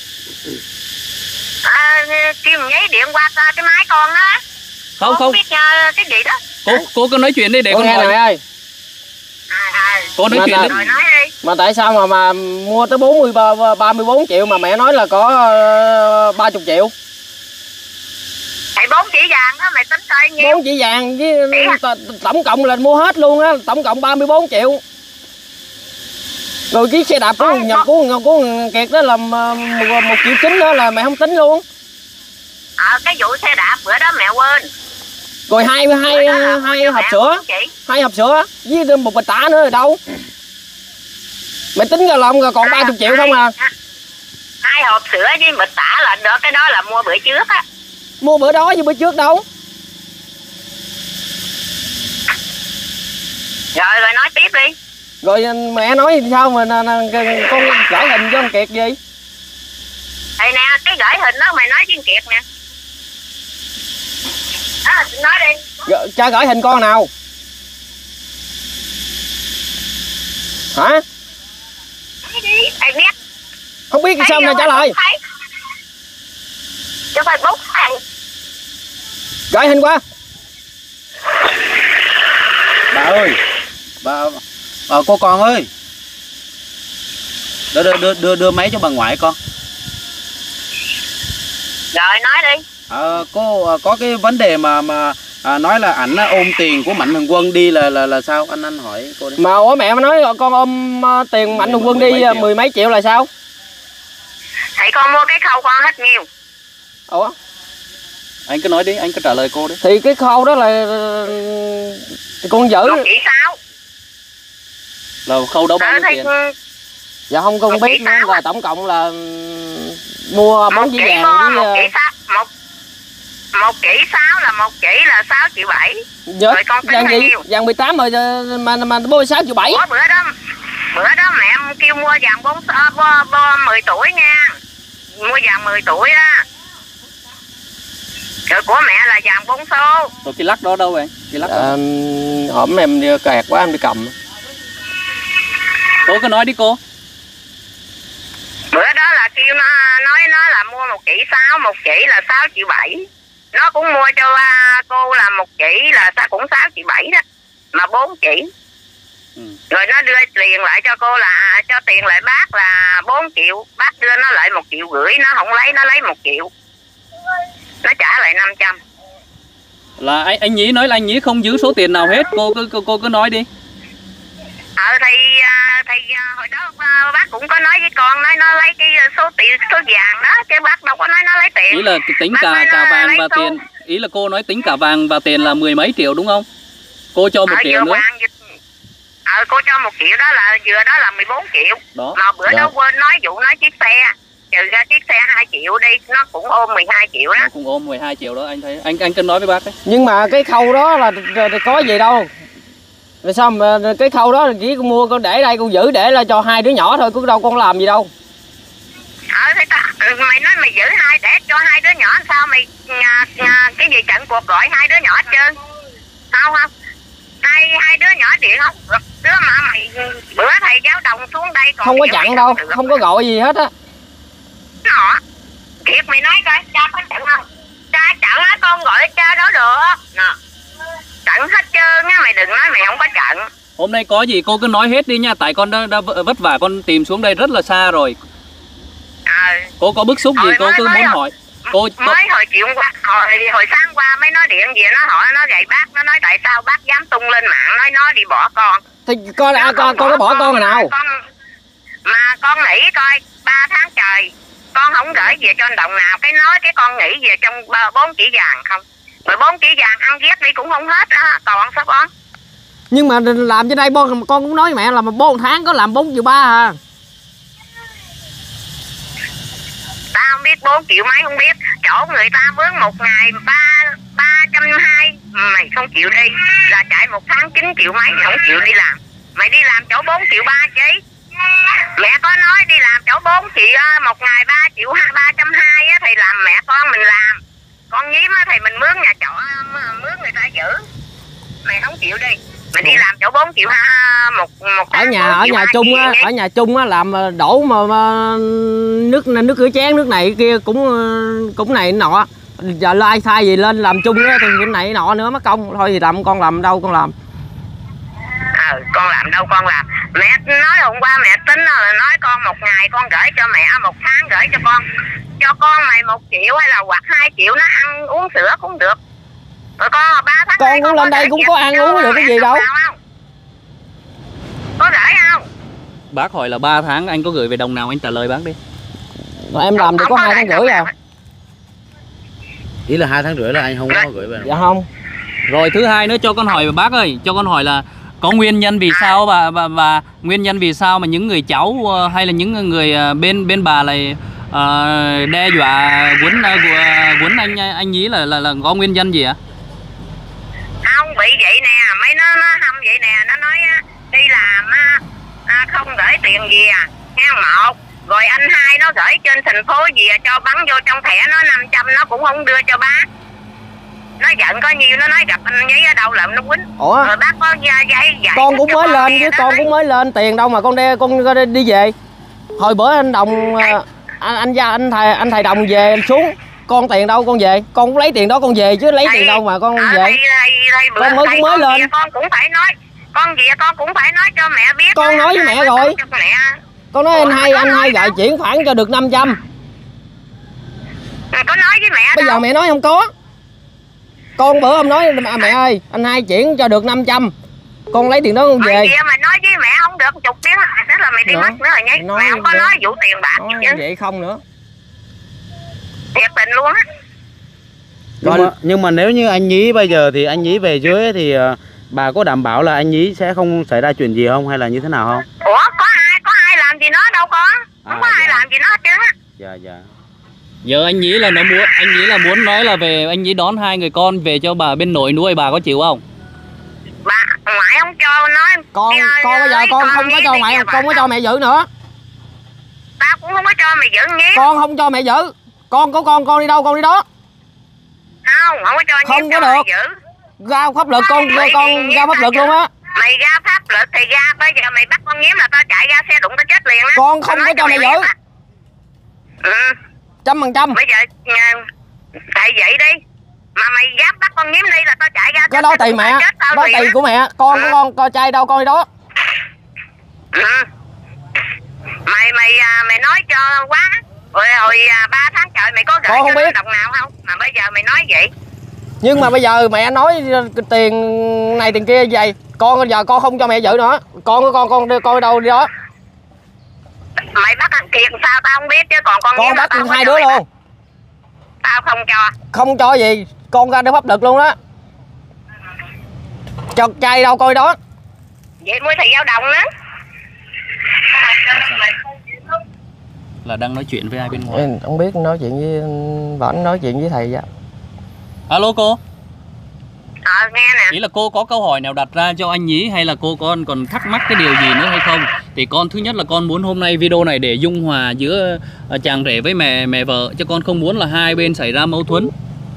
Speaker 2: Kêu nháy điện qua cái máy con đó.
Speaker 3: Không
Speaker 2: biết cái gì đó.
Speaker 3: Cô cứ nói chuyện đi để
Speaker 1: con
Speaker 3: con
Speaker 1: nghe
Speaker 3: hỏi.
Speaker 1: này ơi.
Speaker 3: Cô nói chuyện đi.
Speaker 2: Rồi nói đi.
Speaker 1: Mà tại sao mà mua tới 34 triệu mà mẹ nói là có 30 triệu?
Speaker 2: Thầy 4 chỉ vàng đó mày tính coi nhiêu?
Speaker 1: 4 chỉ vàng với tổng cộng là mua hết luôn á, tổng cộng 34 triệu. Rồi cái xe đạp của Kiệt đó là 1,9 triệu đó là mẹ không tính luôn.
Speaker 2: Cái vụ xe đạp bữa đó mẹ quên.
Speaker 1: Rồi hai hộp sữa, 2 hộp sữa với một bịch tả nữa rồi đâu. Mẹ tính ra lòng rồi còn 30 triệu không à.
Speaker 2: 2 hộp sữa với bịch tả là đó, cái đó là mua bữa trước á.
Speaker 1: Mua bữa đó với bữa trước đâu.
Speaker 2: Rồi nói tiếp đi.
Speaker 1: Rồi mẹ nói sao mà con gửi hình cho con Kiệt gì?
Speaker 2: Thì nè, cái gửi hình đó mày nói với Kiệt nè. Nói đi.
Speaker 1: Cha gửi hình con nào? Hả?
Speaker 2: Nói đi, thầy biết.
Speaker 1: Không biết sao mà trả lời.
Speaker 2: Cho Facebook thầy.
Speaker 1: Gửi hình qua.
Speaker 4: Bà ơi, bà cô con ơi, đưa máy cho bà ngoại con.
Speaker 2: Rồi nói đi.
Speaker 4: Cô có cái vấn đề mà nói là ảnh ôm tiền của Mạnh Thường Quân đi là sao, anh hỏi cô đi.
Speaker 1: Mà ủa mẹ mà nói con ôm tiền Mạnh Thường Quân đi 10 mấy triệu là sao?
Speaker 2: Thầy con mua cái khâu con hết nhiêu?
Speaker 1: Ủa?
Speaker 3: Anh cứ nói đi, anh cứ trả lời cô đi.
Speaker 1: Thì cái khâu đó là con giữ.
Speaker 2: 1,6 triệu.
Speaker 3: Là khâu đâu bao nhiêu tiền?
Speaker 1: Dạ không con biết nữa, là tổng cộng là mua 4 chỉ vàng với
Speaker 2: 1,6 triệu là 1 chỉ là 6,7 triệu.
Speaker 1: Dạ,
Speaker 2: rồi con tính
Speaker 1: vàng gì?
Speaker 2: nhiêu?
Speaker 1: Vàng 18 rồi mà bôi 6,7 triệu.
Speaker 2: Ủa bữa đó mẹ em kêu mua vàng 10 tuổi nha. Mua vàng 10 tuổi á. Rồi của mẹ là vàng 4 số.
Speaker 3: Rồi cái lắc đó đâu vậy? Cái lắc đó.
Speaker 1: Hổm em kẹt quá em đi cầm.
Speaker 3: Cô cứ nói đi cô.
Speaker 2: Bữa đó là kêu nói nó là mua 1,6 triệu, 1 chỉ là 6,7 triệu. Nó cũng mua cho cô là 1 chỉ là cũng 6,7 triệu đó. Mà 4 chỉ. Rồi nó đưa tiền lại cho cô là cho tiền lại bác là 4 triệu. Bác đưa nó lại 1,5 triệu. Nó không lấy, nó lấy 1 triệu. Nó trả lại 500.
Speaker 3: Là anh Nhí nói là anh Nhí không giữ số tiền nào hết. Cô cứ nói đi.
Speaker 2: Thì hồi đó bác cũng có nói với con, nói nó lấy cái số vàng đó, chứ bác đâu có nói nó lấy tiền.
Speaker 3: Ý là tính cả vàng và tiền. Ý là cô nói tính cả vàng và tiền là 10 mấy triệu đúng không? Cô cho 1 triệu nữa.
Speaker 2: Cô cho 1 triệu đó là vừa đó là 14 triệu. Đó. Mà bữa đó quên nói vụ nói chiếc xe, trừ ra chiếc xe 2 triệu đi, nó cũng ôm 12 triệu đó.
Speaker 3: Nó cũng ôm 12 triệu đó, anh thấy. Anh cứ nói với bác đấy.
Speaker 1: Nhưng mà cái khâu đó là có gì đâu. Vì sao mà cái khâu đó chỉ con mua con để đây con giữ để là cho 2 đứa nhỏ thôi, có đâu con làm gì đâu.
Speaker 2: Mày nói mày giữ để cho 2 đứa nhỏ sao mày cái gì trận cuộc gọi 2 đứa nhỏ hết trơn. Sao không? Hai đứa nhỏ điện không? Đứa mà mày bữa thầy giáo đồng xuống đây còn
Speaker 1: không có chặn đâu, không có gọi gì hết á.
Speaker 2: Nó Kiệt mày nói coi cha có chặn không? Cha chặn á, con gọi cha đó được. Chặn hết trơn á, mày đừng nói mày không có chặn.
Speaker 3: Hôm nay có gì cô cứ nói hết đi nha, tại con đã vất vả con tìm xuống đây rất là xa rồi. Cô có bức xúc gì cô cứ muốn hỏi.
Speaker 2: Mới hồi chiều qua, hồi sáng qua mới nói điện gì nó hỏi, nó gậy bác, nó nói tại sao bác dám tung lên mạng nói nó đi bỏ con.
Speaker 1: Thì con có bỏ con rồi nào?
Speaker 2: Mà con nghĩ coi 3 tháng trời con không gửi về cho đồng nào, cái nói cái con nghĩ về trong 4 chỉ vàng không. Rồi 4 chỉ vàng ăn ghét đi cũng không hết á, còn sao con?
Speaker 1: Nhưng mà làm trên đây con cũng nói mẹ là 4 tháng có làm 4,3 triệu à.
Speaker 2: Ta không biết 4 triệu mấy không biết. Chỗ người ta mướn một ngày 320, mày không chịu đi là chạy 1 tháng 9 triệu mấy, mày không chịu đi làm. Mày đi làm chỗ 4,3 triệu chứ. Mẹ có nói đi làm chỗ 4 triệu một ngày 3 triệu 320 á, thì làm mẹ con mình làm. Con nhím á thì mình mướn nhà trọ, mướn người ta giữ. Mày không chịu đi. Mày đi làm chỗ 4 triệu một
Speaker 1: ở nhà chung á, ở nhà chung á làm đổ mà nước rửa chén nước này kia cũng này nọ. Giờ lai sai gì lên làm chung á thì cái này nọ nữa mất công. Thôi thì làm, con làm đâu con làm.
Speaker 2: Con làm đâu con làm. Mẹ nói hôm qua mẹ tính là nói con một ngày con gửi cho mẹ, một tháng gửi cho con. Cho con mày 1 triệu hay là hoặc 2 triệu nó ăn uống sữa cũng được. Rồi con 3 tháng
Speaker 1: con cũng lên đây cũng có ăn uống được cái gì đâu.
Speaker 2: Có gửi không?
Speaker 3: Bác hỏi là 3 tháng anh có gửi về đồng nào, anh trả lời bác đi.
Speaker 1: Rồi em làm được có 2 tháng rưỡi à.
Speaker 4: Ý là 2 tháng rưỡi là anh không có gửi về.
Speaker 1: Dạ không.
Speaker 3: Rồi thứ hai nữa, cho con hỏi bác ơi, cho con hỏi là có nguyên nhân vì sao và nguyên nhân vì sao mà những người cháu hay là những người bên bà lại đe dọa quấn anh Nhí là có nguyên nhân gì ạ?
Speaker 2: Không bị vậy nè, mấy nó hâm vậy nè, nó nói đi làm không gửi tiền gì à, nghe một. Rồi anh hai nó gửi trên thành phố gì cho bắn vô trong thẻ nó 500 nó cũng không đưa cho bác. Nó giận có nhiều nó nói gặp anh Nhí ở đâu là nó quýnh.
Speaker 1: Ủa?
Speaker 2: Rồi bác có dạy
Speaker 1: con cũng mới lên chứ con cũng mới lên tiền đâu mà con đi về. Hồi bữa anh Đồng anh thầy Đồng về xuống, con tiền đâu con về, con cũng lấy tiền đó con về chứ lấy tiền đâu mà con về. Con mới lên.
Speaker 2: Con cũng phải nói, con gì con cũng phải nói cho mẹ biết.
Speaker 1: Con nói với mẹ rồi. Con nói anh hai gọi chuyển khoản cho được 500.
Speaker 2: Có nói với mẹ.
Speaker 1: Bây giờ mẹ nói không có. Con bữa hôm nói mẹ ơi, anh hai chuyển cho được 500. Con lấy tiền đó con về.
Speaker 2: Gì mà nói với mẹ không được chục tiếng nữa là mày đi mất nữa rồi nhé. Mẹ không có nói vụ tiền bạc gì chứ.
Speaker 1: Vậy không nữa.
Speaker 2: Thiệt tình luôn á.
Speaker 4: Nhưng mà nếu như anh Nhí bây giờ thì anh Nhí về dưới thì bà có đảm bảo là anh Nhí sẽ không xảy ra chuyện gì không hay là như thế nào không?
Speaker 2: Ủa có ai làm gì nó đâu con. Không có ai làm gì nó hết trơn á.
Speaker 4: Dạ.
Speaker 3: Giờ anh Nhí là muốn nói là về anh Nhí đón 2 người con về cho bà bên nội nuôi, bà có chịu không?
Speaker 2: Bà ngoại không cho nói.
Speaker 1: Con bây giờ con không có cho ngoại, con có cho mẹ giữ nữa.
Speaker 2: Tao cũng không có cho mày giữ Nhí.
Speaker 1: Con không cho mẹ giữ. Con của con đi đâu con đi đó.
Speaker 2: Không có cho Nhí.
Speaker 1: Không có được. Ra pháp luật con ra pháp luật luôn á.
Speaker 2: Mày ra pháp luật thì ra, bây giờ mày bắt con Nhím là tao chạy ra xe đụng tao chết liền á.
Speaker 1: Con không có cho mẹ giữ. 100%.
Speaker 2: Bây giờ tại vậy đi. Mà mày dám bắt con Nhím đi là tao chạy ra.
Speaker 1: Cái đó tùy mẹ. Đó tùy của mẹ. Con của con coi trai đâu con đi đó.
Speaker 2: Mày nói cho quá. Hồi 3 tháng trời mày có gửi cho đồng nào không? Mà bây giờ mày nói vậy.
Speaker 1: Nhưng mà bây giờ mẹ nói tiền này tiền kia vậy. Con bây giờ con không cho mẹ giữ nữa. Con của con coi đâu đi đó.
Speaker 2: Mày bắt thằng Kiệt sao tao không biết chứ còn con
Speaker 1: bắt hai đứa luôn.
Speaker 2: Tao không cho.
Speaker 1: Không cho gì, con ra để pháp luật luôn đó. Cho trai đâu coi đó.
Speaker 2: Vậy mới thầy giao đồng nữa.
Speaker 3: Là đang nói chuyện với ai bên ngoài?
Speaker 1: Em không biết, nói chuyện với vẫn nói chuyện với thầy vậy.
Speaker 3: Alo cô.
Speaker 2: Nghe nè.
Speaker 3: Ý là cô có câu hỏi nào đặt ra cho anh Nhí hay là cô con còn thắc mắc cái điều gì nữa hay không? Thì con thứ nhất là con muốn hôm nay video này để dung hòa giữa chàng rể với mẹ vợ, chứ con không muốn là hai bên xảy ra mâu thuẫn.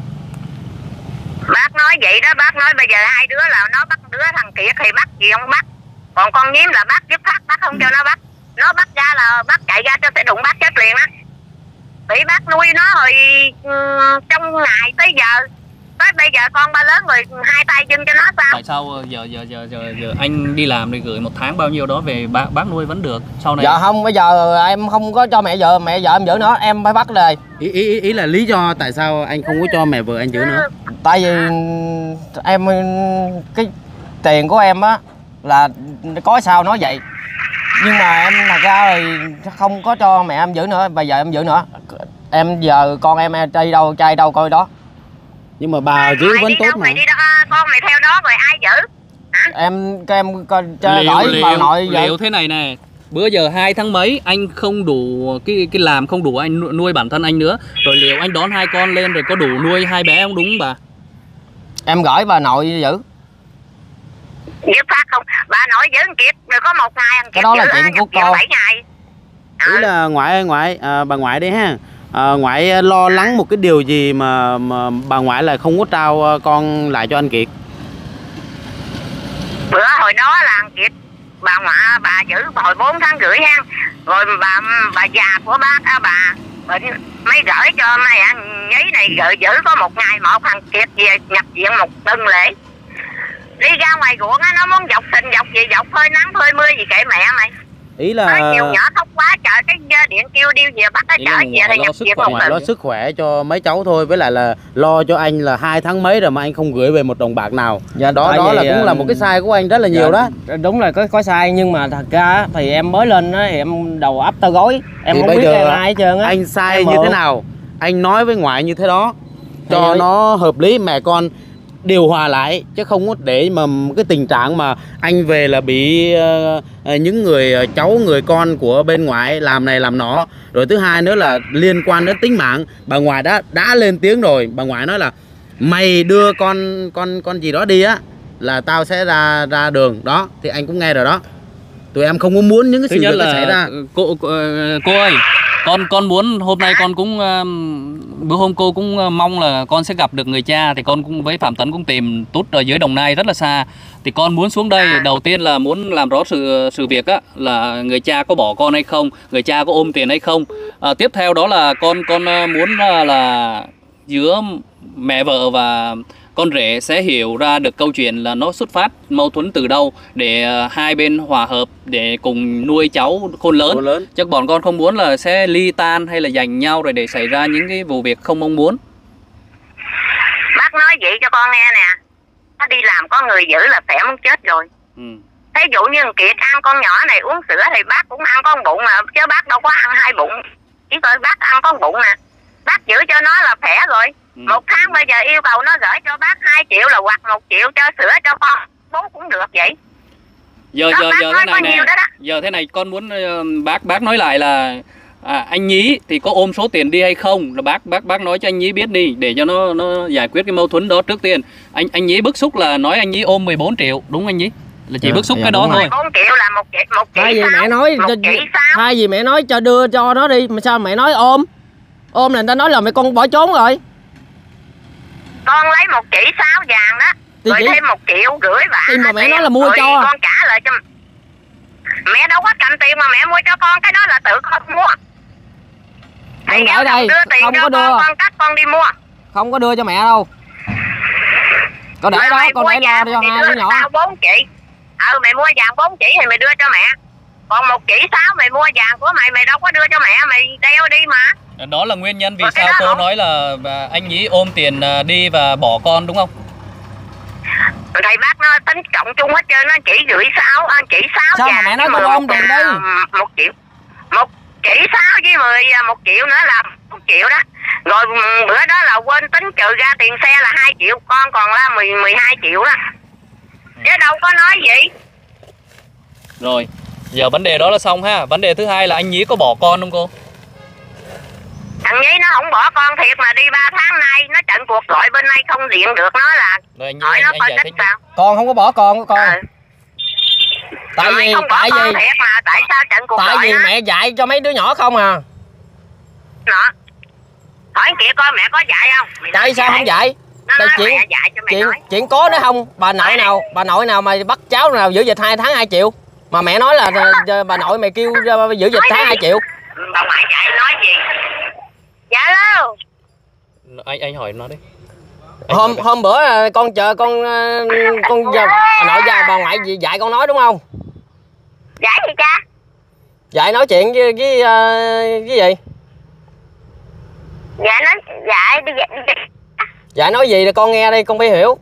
Speaker 2: Bác nói vậy đó, bác nói bây giờ hai đứa là nó bắt đứa thằng Kiệt thì bắt gì không bắt. Còn con Nhím là bác giúp phát, bác không cho nó bắt. Nó bắt ra là bác chạy ra cho xe đụng bác chết liền á. Bị bác nuôi nó hồi trong ngày tới giờ. Tới bây giờ con ba lớn rồi hai tay dưng cho nó sao?
Speaker 3: Tại sao giờ anh đi làm thì gửi 1 tháng bao nhiêu đó về bác nuôi vẫn được. Sau này
Speaker 1: dạ không, bây giờ em không có cho mẹ vợ em giữ nữa, em phải bắt rồi.
Speaker 4: Ý là lý do tại sao anh không có cho mẹ vợ anh giữ nữa?
Speaker 1: Tại vì em cái tiền của em á là có sao nói vậy. Nhưng mà em thật ra thì không có cho mẹ em giữ nữa, bây giờ em giữ nữa. Em giờ con em đi đâu trai đâu coi đó.
Speaker 4: Nhưng mà bà giữ vẫn tốt mà.
Speaker 2: Mày đi đâu, con mày theo đó rồi ai giữ? Hả?
Speaker 1: Em gửi bà nội vậy.
Speaker 3: Liệu thế này nè, bữa giờ 2 tháng mấy anh không đủ cái làm không đủ anh nuôi bản thân anh nữa. Rồi liệu anh đón 2 con lên rồi có đủ nuôi 2 bé không, đúng không bà?
Speaker 1: Em gửi bà nội giữ.
Speaker 2: Giúp phát không? Bà nội giữ Kiệt rồi có 1 ngày
Speaker 1: cái đó là chuyện của con.
Speaker 2: 7 ngày.
Speaker 4: Ý là ngoại ơi, ngoại, bà ngoại đi ha. Ngoại lo lắng một cái điều gì mà bà ngoại lại không có trao con lại cho anh Kiệt?
Speaker 2: Bữa hồi đó là anh Kiệt bà giữ hồi 4 tháng rưỡi ha, rồi bà già của bác á, bà bệnh mới gửi cho này anh giấy này, gửi giữ có một ngày một thằng Kiệt về nhập viện một tuần lễ. Đi ra ngoài ruộng á, nó muốn dọc tình dọc gì dọc phơi nắng phơi mưa gì kệ mẹ mày.
Speaker 4: Ý là
Speaker 2: nói chiều nhỏ thóc quá trời, cái điện kêu đi về bắt nó trở về thì nhập viện một
Speaker 4: lo sức khỏe cho mấy cháu thôi, với lại là lo cho anh là 2 tháng mấy rồi mà anh không gửi về một đồng bạc nào.
Speaker 1: Dạ,
Speaker 4: đó là cũng là một cái sai của anh rất là nhiều đó.
Speaker 1: Đúng là có sai, nhưng mà thật ra thì em mới lên á thì em đầu ấp tơ gối, em
Speaker 4: thì
Speaker 1: không
Speaker 4: bây
Speaker 1: biết
Speaker 4: giờ
Speaker 1: em ai hết trơn á.
Speaker 4: Anh sai như thế nào anh nói với ngoại như thế đó cho nó hợp lý, mẹ con điều hòa lại, chứ không có để mà cái tình trạng mà anh về là bị những người cháu người con của bên ngoại làm này làm nọ. Rồi thứ hai nữa là liên quan đến tính mạng. Bà ngoại đã lên tiếng rồi, bà ngoại nói là mày đưa con gì đó đi á là tao sẽ ra đường đó, thì anh cũng nghe rồi đó. Tụi em không có muốn những cái sự việc nó xảy ra.
Speaker 3: Cô ơi, con muốn hôm nay con cũng bữa hôm cô cũng mong là con sẽ gặp được người cha, thì con cũng với Phạm Tấn cũng tìm tút ở dưới Đồng Nai rất là xa, thì con muốn xuống đây đầu tiên là muốn làm rõ sự việc á, là người cha có bỏ con hay không, người cha có ôm tiền hay không. Tiếp theo đó là con muốn là giữa mẹ vợ và con rể sẽ hiểu ra được câu chuyện là nó xuất phát mâu thuẫn từ đâu, để hai bên hòa hợp để cùng nuôi cháu khôn lớn. Chắc bọn con không muốn là sẽ ly tan hay là giành nhau rồi để xảy ra những cái vụ việc không mong muốn.
Speaker 2: Bác nói vậy cho con nghe nè, nó đi làm có người giữ là khỏe muốn chết rồi. Thí dụ như Kiệt ăn con nhỏ này uống sữa thì bác cũng ăn con bụng mà, chứ bác đâu có ăn 2 bụng, chỉ coi bác ăn con bụng nè. Bác giữ cho nó là khỏe rồi. 1 tháng bây giờ yêu cầu nó gửi cho bác 2 triệu là hoặc 1 triệu cho sữa cho con bố cũng được vậy.
Speaker 3: Giờ thế này nè, giờ thế này con muốn bác nói lại là anh Nhí thì có ôm số tiền đi hay không, là bác nói cho anh Nhí biết đi để cho nó giải quyết cái mâu thuẫn đó trước tiên. Anh Nhí bức xúc là nói anh Nhí ôm 14 triệu đúng anh Nhí? Là chỉ bức xúc cái đó thôi.
Speaker 2: 14 triệu là một chỉ
Speaker 1: Thay vì mẹ nói thay vì mẹ nói cho đưa cho nó đi, mà sao mẹ nói ôm? Ôm là người ta nói là mẹ con bỏ trốn rồi.
Speaker 2: Con lấy 1 chỉ 6 vàng đó, thì rồi thêm 1,5 triệu và
Speaker 1: tiền mà mẹ nói là mua cho
Speaker 2: con trả lại cho mẹ. Đâu có cầm tiền mà mẹ mua cho con, cái đó là tự con mua.
Speaker 1: Thầy ở đây
Speaker 2: đưa tiền
Speaker 1: không
Speaker 2: cho
Speaker 1: có đưa
Speaker 2: con cắt con đi mua,
Speaker 1: không có đưa cho mẹ đâu. Con để đó, con để lo cho 2 đứa nhỏ.
Speaker 2: 4 chỉ. Mày mua vàng 4 chỉ thì mày đưa cho mẹ. Còn 1 chỉ 6 mày mua vàng của mày đâu có đưa cho mẹ, mày đeo đi mà.
Speaker 3: Đó là nguyên nhân vì sao cô nói là anh Nhí ôm tiền đi và bỏ con đúng không?
Speaker 2: Thầy bác nó tính trọng chung hết trơn, nó chỉ gửi 6
Speaker 1: sao mà mẹ nói con ôm tiền đi
Speaker 2: 1 triệu. 1 chỉ 6 với 1 triệu nữa là 1 triệu đó. Rồi bữa đó là quên tính trừ ra tiền xe là 2 triệu, con còn là 12 triệu đó. Chứ đâu có nói gì.
Speaker 3: Rồi, giờ vấn đề đó là xong ha. Vấn đề thứ hai là anh Nhí có bỏ con không cô?
Speaker 2: Thằng Nhí nó không bỏ con thiệt mà đi 3 tháng nay nó trận cuộc gọi bên đây không điện được, nó là
Speaker 3: rồi,
Speaker 2: hỏi nó coi cách sao.
Speaker 1: Con không có bỏ con của con. Tại vì
Speaker 2: thiệt mà tại sao trận cuộc
Speaker 1: tại
Speaker 2: gọi
Speaker 1: vì
Speaker 2: nó?
Speaker 1: mẹ dạy cho mấy đứa nhỏ không à.
Speaker 2: Nó hỏi kia coi mẹ có dạy không?
Speaker 1: Tại sao không dạy?
Speaker 2: Nó
Speaker 1: chuyện có nữa không? Bà nội nào mà bắt cháu nào giữ dịch 2 tháng 2 triệu mà mẹ nói là bà nội mày kêu giữ dịch tháng 2 triệu.
Speaker 2: Bà ngoại dạy nói gì? Dạ đâu?
Speaker 3: Anh hỏi nó đi.
Speaker 1: Hôm bữa con chờ con bà nội và bà ngoại dạy con nói đúng không?
Speaker 2: Dạy gì cha?
Speaker 1: Dạy nói chuyện với gì? Dạy nói gì là con nghe đây con phải hiểu.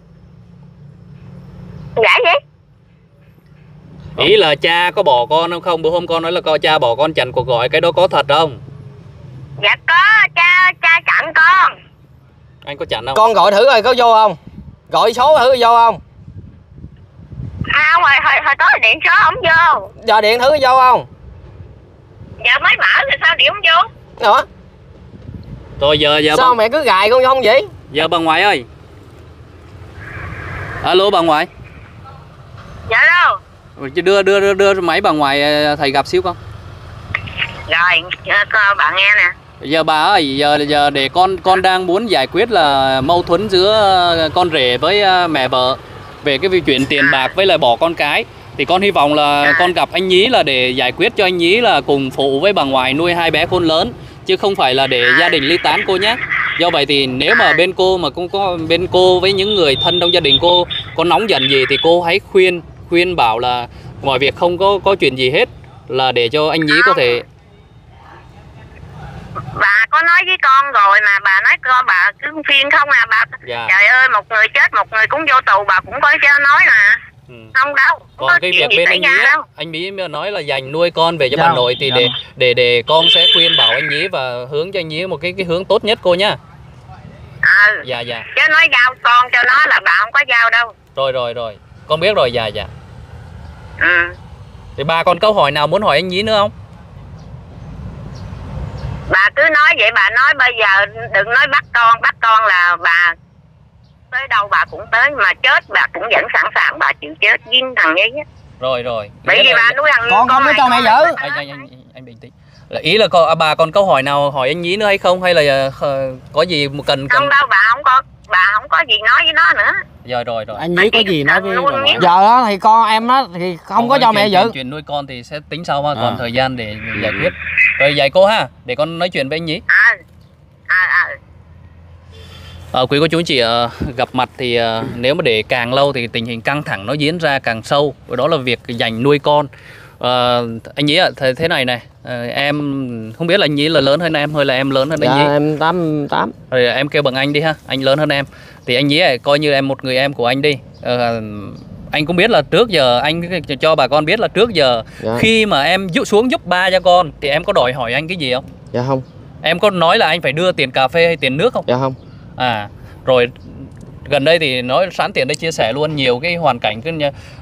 Speaker 2: Dạy gì?
Speaker 3: Ý là cha có bỏ con không? Bữa hôm con nói là cha bỏ con chặn cuộc gọi, cái đó có thật không?
Speaker 2: Dạ có, cha chặn con.
Speaker 3: Anh có chặn không?
Speaker 1: Con gọi thử rồi có vô không? Gọi số thử vô không?
Speaker 2: Không, hồi tối điện số không vô.
Speaker 1: Giờ điện thử vô không?
Speaker 2: Giờ mới mở thì sao điện không vô?
Speaker 1: Nữa.
Speaker 3: Rồi giờ
Speaker 1: sao mẹ cứ gài con không vậy?
Speaker 3: Giờ bà ngoại ơi. Alo bà ngoại.
Speaker 2: Dạ đâu?
Speaker 3: Đưa máy bà ngoại thầy gặp xíu con.
Speaker 2: Rồi, bạn nghe nè.
Speaker 3: Giờ bà ơi, giờ để con đang muốn giải quyết là mâu thuẫn giữa con rể với mẹ vợ về cái chuyện tiền bạc với lại bỏ con cái. Thì con hy vọng là con gặp anh Nhí là để giải quyết cho anh Nhí là cùng phụ với bà ngoại nuôi hai bé khôn lớn, chứ không phải là để gia đình ly tán cô nhé. Do vậy thì nếu mà bên cô mà cũng có bên cô với những người thân trong gia đình cô có nóng giận gì thì cô hãy khuyên bảo là mọi việc không có chuyện gì hết, là để cho anh Nhí có thể.
Speaker 2: Bà có nói với con rồi mà bà nói con bà cứ phiên không à bà. Trời ơi, một người chết một người cũng vô tù, bà cũng có cho nói mà. Không đâu.
Speaker 3: Còn cái việc bên anh Nhí anh Nhí nói là dành nuôi con về cho bà nội thì để con sẽ khuyên bảo anh Nhí và hướng cho anh Nhí một cái hướng tốt nhất cô nhá. Dạ.
Speaker 2: Chứ nói giao con cho nó là bà không có giao đâu.
Speaker 3: Rồi con biết rồi. Dạ. Thì bà còn câu hỏi nào muốn hỏi anh Nhí nữa không?
Speaker 2: Bà cứ nói vậy, bà nói bây giờ đừng nói bắt con là bà tới đâu bà cũng tới, mà chết bà cũng vẫn sẵn sàng bà chịu chết với thằng ấy.
Speaker 3: Rồi.
Speaker 2: Bởi vì bà nuôi thằng
Speaker 4: con không có cho mẹ giữ.
Speaker 3: Anh bình tĩnh. Ý là bà còn câu hỏi nào hỏi anh Nhí nữa hay không, hay là có gì cần
Speaker 2: không đâu, bà không có gì nói với nó nữa.
Speaker 3: Rồi.
Speaker 4: Anh Nhí có gì nói với
Speaker 1: Giờ đó thì con em nó thì không có cho mẹ giữ.
Speaker 3: Chuyện nuôi con thì sẽ tính sau, còn thời gian để giải quyết. Rồi dạy cô ha, để con nói chuyện với anh Nhí. Quý cô chú anh chị, gặp mặt thì nếu mà để càng lâu thì tình hình căng thẳng nó diễn ra càng sâu. Đó là việc dành nuôi con. Anh Nhí ạ, thế này em không biết là anh Nhí là lớn hơn em hay là em lớn hơn anh Nhí?
Speaker 1: Dạ em 88.
Speaker 3: Rồi em kêu bằng anh đi ha, anh lớn hơn em. Thì anh Nhí coi như em một người em của anh đi. Anh cũng biết là trước giờ anh cho bà con biết là trước giờ khi mà em xuống giúp ba cho con thì em có đòi hỏi anh cái gì không?
Speaker 1: Dạ không.
Speaker 3: Em có nói là anh phải đưa tiền cà phê hay tiền nước không?
Speaker 1: Dạ không.
Speaker 3: Rồi gần đây thì nói sẵn tiện đây chia sẻ luôn nhiều cái hoàn cảnh cái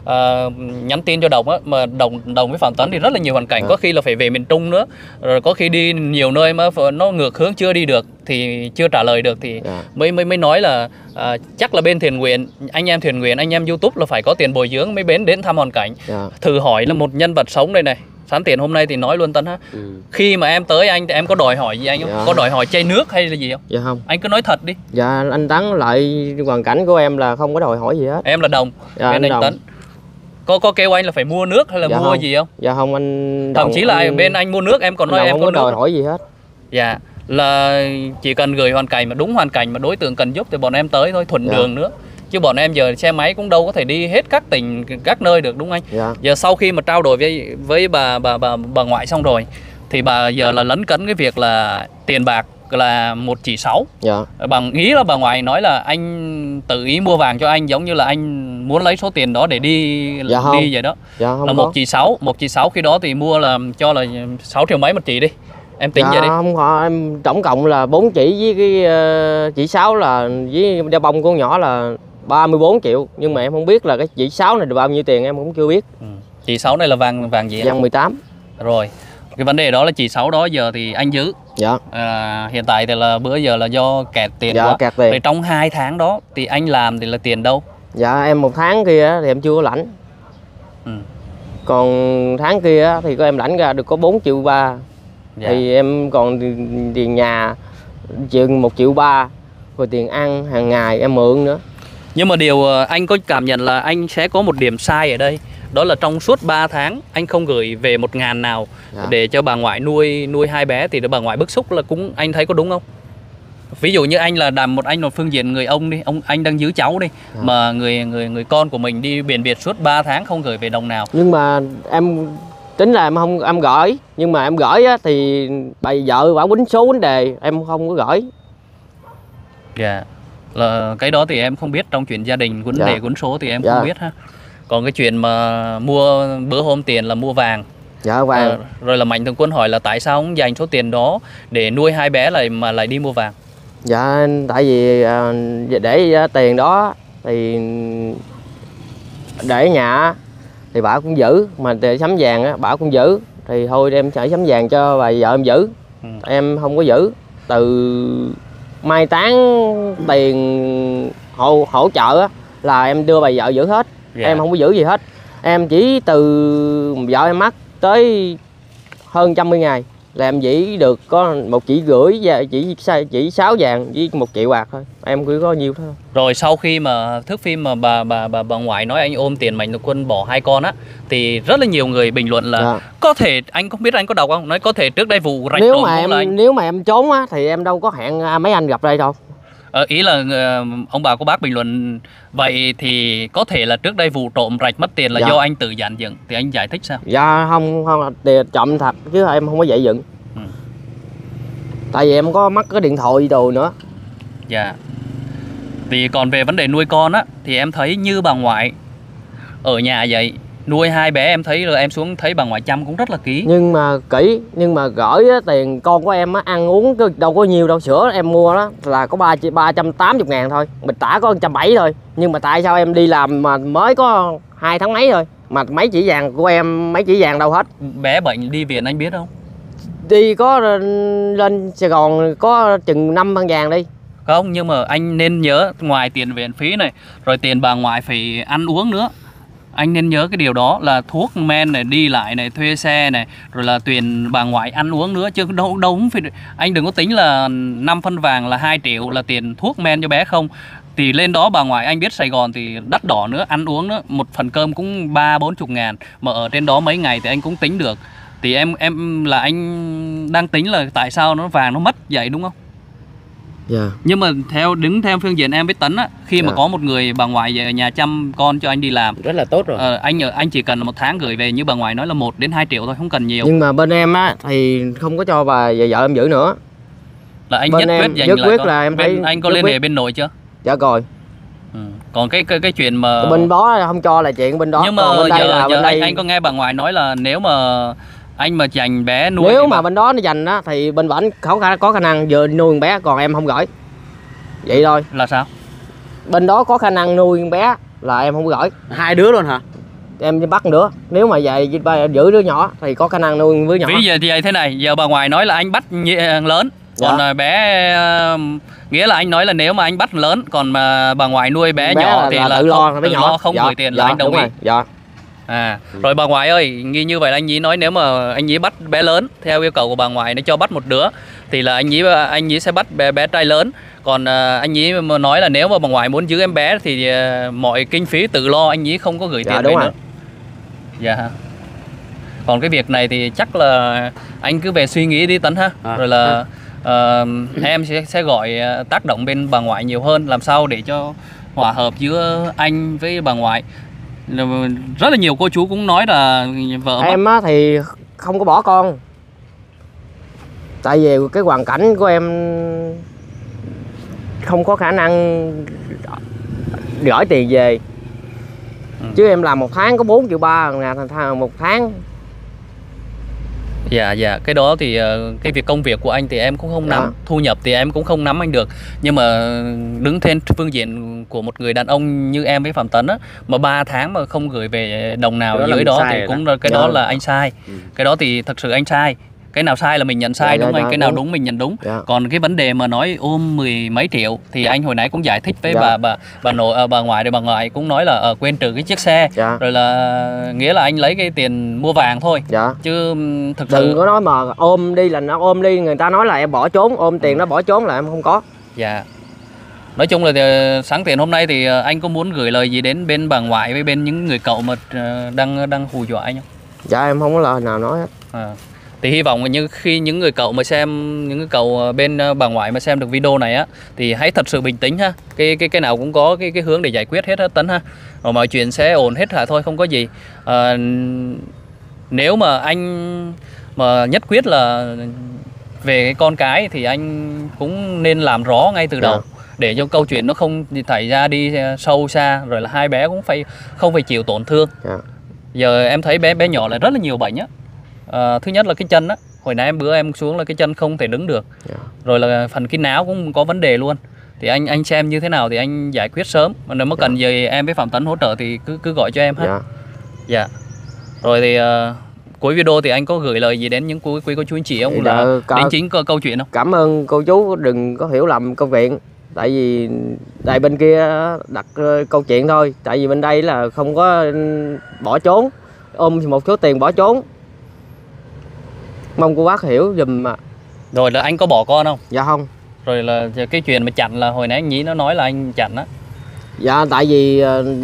Speaker 3: nhắn tin cho Đồng á, mà Đồng với Phạm Tấn thì rất là nhiều hoàn cảnh, có khi là phải về miền Trung nữa, rồi có khi đi nhiều nơi mà nó ngược hướng chưa đi được thì chưa trả lời được thì mới nói là chắc là bên thiện nguyện, anh em YouTube là phải có tiền bồi dưỡng mới đến thăm hoàn cảnh. Thử hỏi là một nhân vật sống đây này, sẵn tiện hôm nay thì nói luôn Tấn ha. Khi mà em tới anh thì em có đòi hỏi gì anh không? Có đòi hỏi chai nước hay là gì không?
Speaker 1: Dạ không.
Speaker 3: Anh cứ nói thật đi.
Speaker 1: Dạ anh Tấn lại hoàn cảnh của em là không có đòi hỏi gì hết.
Speaker 3: Em là Đồng.
Speaker 1: Dạ,
Speaker 3: bên anh Tấn có kêu anh là phải mua nước hay là mua
Speaker 1: không.
Speaker 3: gì không?
Speaker 1: Dạ không anh.
Speaker 3: Thậm chí là bên anh mua nước em còn nói em
Speaker 1: không
Speaker 3: có
Speaker 1: đòi hỏi gì hết.
Speaker 3: Dạ, là chỉ cần gửi hoàn cảnh mà đúng hoàn cảnh mà đối tượng cần giúp thì bọn em tới thôi, thuận đường nữa. Chứ bọn em giờ xe máy cũng đâu có thể đi hết các tỉnh, các nơi được đúng không anh? Giờ sau khi mà trao đổi với bà ngoại xong rồi thì bà giờ là lấn cấn cái việc là tiền bạc là 1 chỉ 6. Bằng ý là bà ngoại nói là anh tự ý mua vàng cho anh, giống như là anh muốn lấy số tiền đó để đi đi vậy đó. Là 1 chỉ 6, 1 chỉ 6 khi đó thì mua là cho là 6 triệu mấy một chỉ đi. Em tính vậy đi.
Speaker 1: Không có, em tổng cộng là 4 chỉ với cái chỉ 6 là với đeo bông của con nhỏ là 34 triệu, nhưng mà em không biết là cái chỉ 6 này được bao nhiêu tiền em cũng chưa biết.
Speaker 3: Chỉ 6 này là vàng gì?
Speaker 1: Vàng 18.
Speaker 3: Rồi. Cái vấn đề đó là chỉ 6 đó giờ thì anh giữ. Hiện tại thì là bữa giờ là do kẹt tiền quá.
Speaker 1: Kẹt tiền.
Speaker 3: Thì trong 2 tháng đó thì anh làm thì là tiền đâu?
Speaker 1: Dạ em 1 tháng kia thì em chưa có lãnh. Còn tháng kia thì có em lãnh ra được có 4,3 triệu. Thì em còn tiền nhà 1,3 triệu, rồi tiền ăn hàng ngày em mượn nữa.
Speaker 3: Nhưng mà điều anh có cảm nhận là anh sẽ có một điểm sai ở đây. Đó là trong suốt 3 tháng anh không gửi về 1.000 nào để cho bà ngoại nuôi hai bé thì bà ngoại bức xúc là cũng anh thấy có đúng không? Ví dụ như anh là một phương diện người ông đi, anh đang giữ cháu đi, mà người con của mình đi biển biệt suốt 3 tháng không gửi về đồng nào.
Speaker 1: Nhưng mà em tính là em gửi, nhưng mà em gửi á, thì bà vợ bà quýnh số quýnh đề em không có gửi.
Speaker 3: Là cái đó thì em không biết, trong chuyện gia đình quýnh đề quýnh số thì em không biết ha. Còn cái chuyện mà mua bữa hôm tiền là mua vàng.
Speaker 1: Vàng.
Speaker 3: Rồi là Mạnh Thường Quân hỏi là tại sao không dành số tiền đó để nuôi hai bé mà lại đi mua vàng?
Speaker 1: Dạ tại vì để tiền đó thì để ở nhà thì bà cũng giữ, mà tiền sắm vàng á bà cũng giữ, thì thôi em chạy sắm vàng cho bà vợ em giữ. Em không có giữ. Từ mai táng tiền hỗ trợ á là em đưa bà vợ giữ hết. Em không có giữ gì hết. Em chỉ từ vợ em mất tới hơn 100 ngày là em chỉ được có 1,5 triệu và chỉ 6 vàng với 1 triệu bạc thôi, em cứ có nhiêu thôi.
Speaker 3: Rồi sau khi mà thước phim mà bà ngoại nói anh ôm tiền Mạnh Thường Quân bỏ 2 con á, thì rất là nhiều người bình luận là có thể, anh không biết anh có đọc không, nói có thể trước đây vụ rạch trộm cũng là anh.
Speaker 1: Nếu mà em trốn á thì em đâu có hẹn mấy anh gặp đây đâu.
Speaker 3: Ý là ông bà cô bác bình luận vậy thì có thể là trước đây vụ trộm rạch mất tiền là do anh tự dàn dựng, thì anh giải thích sao?
Speaker 1: Dạ không tiền trộm thật chứ em không có dạy dựng. Tại vì em có mắc cái điện thoại đồ nữa.
Speaker 3: Dạ. Thì còn về vấn đề nuôi con á, thì em thấy như bà ngoại ở nhà vậy, nuôi 2 bé em thấy rồi, em xuống thấy bà ngoại chăm cũng rất là kỹ.
Speaker 1: Nhưng mà gửi tiền con của em á, ăn uống đâu có nhiều đâu, sữa em mua đó là có 380.000 thôi, bịch tả có 170 thôi. Nhưng mà tại sao em đi làm mà mới có 2 tháng mấy thôi mà mấy chỉ vàng của em, mấy chỉ vàng đâu hết.
Speaker 3: Bé bệnh đi viện anh biết không?
Speaker 1: Đi có lên Sài Gòn có chừng 5 văn vàng đi.
Speaker 3: Không, nhưng mà anh nên nhớ ngoài tiền viện phí này, rồi tiền bà ngoại phải ăn uống nữa. Anh nên nhớ cái điều đó là thuốc men này, đi lại này, thuê xe này, rồi là tiền bà ngoại ăn uống nữa, chứ đâu không phải. Anh đừng có tính là 5 phân vàng là 2 triệu là tiền thuốc men cho bé không. Thì lên đó bà ngoại anh biết Sài Gòn thì đắt đỏ nữa, ăn uống nữa, một phần cơm cũng 30-40 ngàn, mà ở trên đó mấy ngày thì anh cũng tính được. Thì em là anh đang tính là tại sao nó vàng nó mất vậy đúng không?
Speaker 1: Dạ.
Speaker 3: Nhưng mà đứng theo phương diện em với Tấn á, khi mà có một người bà ngoại ở nhà chăm con cho anh đi làm
Speaker 4: rất là tốt rồi.
Speaker 3: Anh chỉ cần 1 tháng gửi về như bà ngoại nói là 1 đến 2 triệu thôi, không cần nhiều.
Speaker 1: Nhưng mà bên em á thì không có cho bà vợ em giữ nữa.
Speaker 3: Là anh
Speaker 1: bên
Speaker 3: nhất quyết dành lại con.
Speaker 1: Là em thấy
Speaker 3: anh có liên hệ bên nội chưa?
Speaker 1: Dạ rồi.
Speaker 3: Còn cái chuyện mà
Speaker 1: bên đó không cho là chuyện bên đó.
Speaker 3: Nhưng mà
Speaker 1: bên đây là bên đây
Speaker 3: anh có nghe bà ngoại nói là nếu mà anh mà dành bé nuôi,
Speaker 1: nếu mà bên đó nó dành á thì bên vẫn có khả năng vừa nuôi con bé, còn em không gửi. Vậy thôi.
Speaker 3: Là sao?
Speaker 1: Bên đó có khả năng nuôi con bé là em không gửi.
Speaker 4: 2 đứa luôn hả?
Speaker 1: Em bắt nữa. Nếu mà về giữ đứa nhỏ thì có khả năng nuôi với nhỏ.
Speaker 3: Ví dụ thì thế này, giờ bà ngoại nói là anh bắt lớn, còn bé nghĩa là anh nói là nếu mà anh bắt lớn, còn mà bà ngoại nuôi bé nhỏ thì là tự lo không gửi tiền, là anh đồng ý.
Speaker 1: Dạ.
Speaker 3: Rồi bà ngoại ơi, như vậy là anh Nhí nói nếu mà anh Nhí bắt bé lớn theo yêu cầu của bà ngoại, nó cho bắt một đứa thì là anh Nhí sẽ bắt bé trai lớn. Còn anh Nhí mà nói là nếu mà bà ngoại muốn giữ em bé thì mọi kinh phí tự lo, anh Nhí không có gửi tiền về nữa. Dạ. Còn cái việc này thì chắc là anh cứ về suy nghĩ đi Tấn ha. Rồi là em sẽ gọi tác động bên bà ngoại nhiều hơn, làm sao để cho hòa hợp giữa anh với bà ngoại. Rất là nhiều cô chú cũng nói là vợ
Speaker 1: em á thì không có bỏ con, tại vì cái hoàn cảnh của em không có khả năng gửi tiền về. Chứ em làm 1 tháng có 4,3 triệu một tháng.
Speaker 3: Dạ, cái đó thì cái việc công việc của anh thì em cũng không nắm, thu nhập thì em cũng không nắm anh được. Nhưng mà đứng trên phương diện của một người đàn ông như em với Phạm Tấn á, mà 3 tháng mà không gửi về đồng nào dưới đó thì cũng cái đó là anh sai. Cái đó thì thật sự anh sai. Cái nào sai là mình nhận sai, đúng không anh? Cái nào đúng mình nhận đúng. Còn cái vấn đề mà nói ôm 10 mấy triệu thì anh hồi nãy cũng giải thích với bà ngoại, rồi bà ngoại cũng nói là quên trừ cái chiếc xe, rồi là nghĩa là anh lấy cái tiền mua vàng thôi. Chứ thực sự
Speaker 1: đừng có nói mà ôm đi là nó ôm đi, người ta nói là em bỏ trốn, ôm tiền nó bỏ trốn là em không có.
Speaker 3: Dạ. Nói chung là sáng tiền hôm nay thì anh có muốn gửi lời gì đến bên bà ngoại với bên những người cậu mà đang hù dọa anh không?
Speaker 1: Dạ em không có lời nào nói hết.
Speaker 3: Thì hy vọng như khi những người cậu mà xem, những người cậu bên bà ngoại mà xem được video này á, thì hãy thật sự bình tĩnh ha. Cái nào cũng có cái hướng để giải quyết hết Tấn ha. Rồi mọi chuyện sẽ ổn hết hả thôi, không có gì. Nếu mà anh mà nhất quyết là về cái con cái thì anh cũng nên làm rõ ngay từ đầu, để cho câu chuyện nó không xảy ra đi sâu xa, rồi là 2 bé cũng không phải chịu tổn thương. Giờ em thấy bé nhỏ là rất là nhiều bệnh á. Thứ nhất là cái chân á, hồi nãy bữa em xuống là cái chân không thể đứng được. Rồi là phần cái áo cũng có vấn đề luôn. Thì anh xem như thế nào thì anh giải quyết sớm. Mà nếu mà cần gì em với Phạm Tấn hỗ trợ thì cứ gọi cho em ha. Dạ. Rồi thì cuối video thì anh có gửi lời gì đến những quý cô chú anh chị không, là đến chính câu chuyện không?
Speaker 1: Cảm ơn cô chú, đừng có hiểu lầm câu chuyện. Tại vì tại bên kia đặt câu chuyện thôi. Tại vì bên đây là không có bỏ trốn, ôm một số tiền bỏ trốn. Mong cô bác hiểu giùm mà.
Speaker 3: Rồi là anh có bỏ con không?
Speaker 1: Dạ không.
Speaker 3: Rồi là cái chuyện mà chặn là hồi nãy anh Nhí nó nói là anh chặn á.
Speaker 1: Dạ tại vì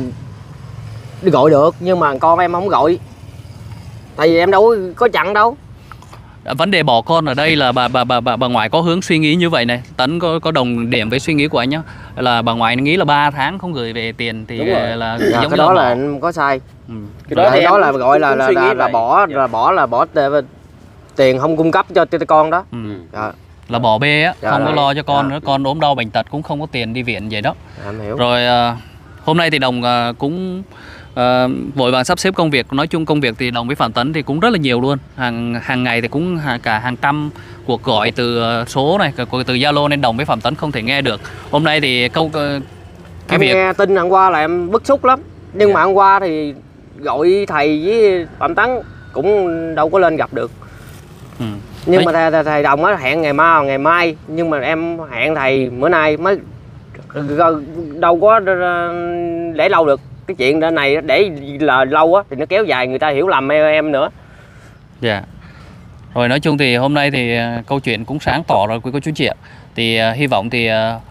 Speaker 1: gọi được nhưng mà con em không gọi. Tại vì em đâu có chặn đâu.
Speaker 3: Vấn đề bỏ con ở đây là bà ngoại có hướng suy nghĩ như vậy này. Tấn có đồng điểm với suy nghĩ của anh nhá. Là bà ngoại nghĩ là 3 tháng không gửi về tiền thì là
Speaker 1: dạ,
Speaker 3: giống
Speaker 1: cái
Speaker 3: như
Speaker 1: đó là
Speaker 3: bỏ.
Speaker 1: em có sai.
Speaker 3: Cái
Speaker 1: đó là gọi là bỏ tiền không cung cấp cho con đó. Dạ.
Speaker 3: Là bỏ bê á,
Speaker 1: Dạ,
Speaker 3: không có
Speaker 1: rồi.
Speaker 3: lo cho con
Speaker 1: Dạ.
Speaker 3: nữa, con ốm đau bệnh tật cũng không có tiền đi viện vậy đó.
Speaker 1: Em hiểu.
Speaker 3: Rồi hôm nay thì Đồng cũng vội vàng sắp xếp công việc. Nói chung công việc thì Đồng với Phạm Tấn thì cũng rất là nhiều luôn. Hàng ngày thì cũng cả hàng trăm cuộc gọi từ số này, từ Zalo, nên Đồng với Phạm Tấn không thể nghe được. Hôm nay thì
Speaker 1: em nghe tin hôm qua là em bức xúc lắm. Nhưng mà hôm qua thì gọi thầy với Phạm Tấn cũng đâu có lên gặp được. Nhưng mà thầy Đồng á hẹn ngày mai nhưng mà em hẹn thầy bữa nay mới đâu có để lâu được. Cái chuyện này để là lâu á thì nó kéo dài, người ta hiểu lầm em nữa.
Speaker 3: Dạ. Rồi nói chung thì hôm nay thì câu chuyện cũng sáng tỏ rồi quý cô chú chị ạ. Thì hy vọng thì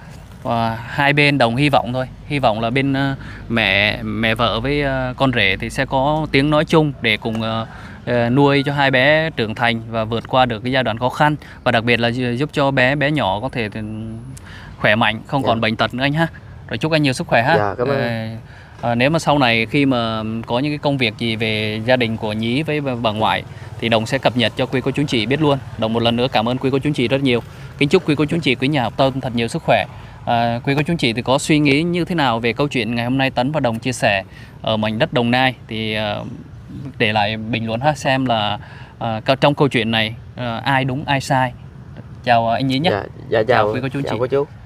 Speaker 3: hai bên Đồng hy vọng thôi. Hy vọng là bên mẹ vợ với con rể thì sẽ có tiếng nói chung để cùng nuôi cho hai bé trưởng thành và vượt qua được cái giai đoạn khó khăn, và đặc biệt là giúp cho bé nhỏ có thể khỏe mạnh, không còn bệnh tật nữa anh ha. Rồi chúc anh nhiều sức khỏe ha.
Speaker 1: Dạ, cảm ơn.
Speaker 3: Nếu mà sau này khi mà có những cái công việc gì về gia đình của Nhí với bà ngoại thì Đồng sẽ cập nhật cho quý cô chú chị biết luôn. Đồng một lần nữa cảm ơn quý cô chú chị rất nhiều. Kính chúc quý cô chú chị, quý nhà hảo tâm thật nhiều sức khỏe. Quý cô chú chị thì có suy nghĩ như thế nào về câu chuyện ngày hôm nay Tấn và Đồng chia sẻ ở mảnh đất Đồng Nai thì để lại bình luận ha, xem là trong câu chuyện này ai đúng ai sai. Chào anh Nhí nhé.
Speaker 1: Dạ, chào
Speaker 3: quý cô chú chị.
Speaker 1: Chào cô chú.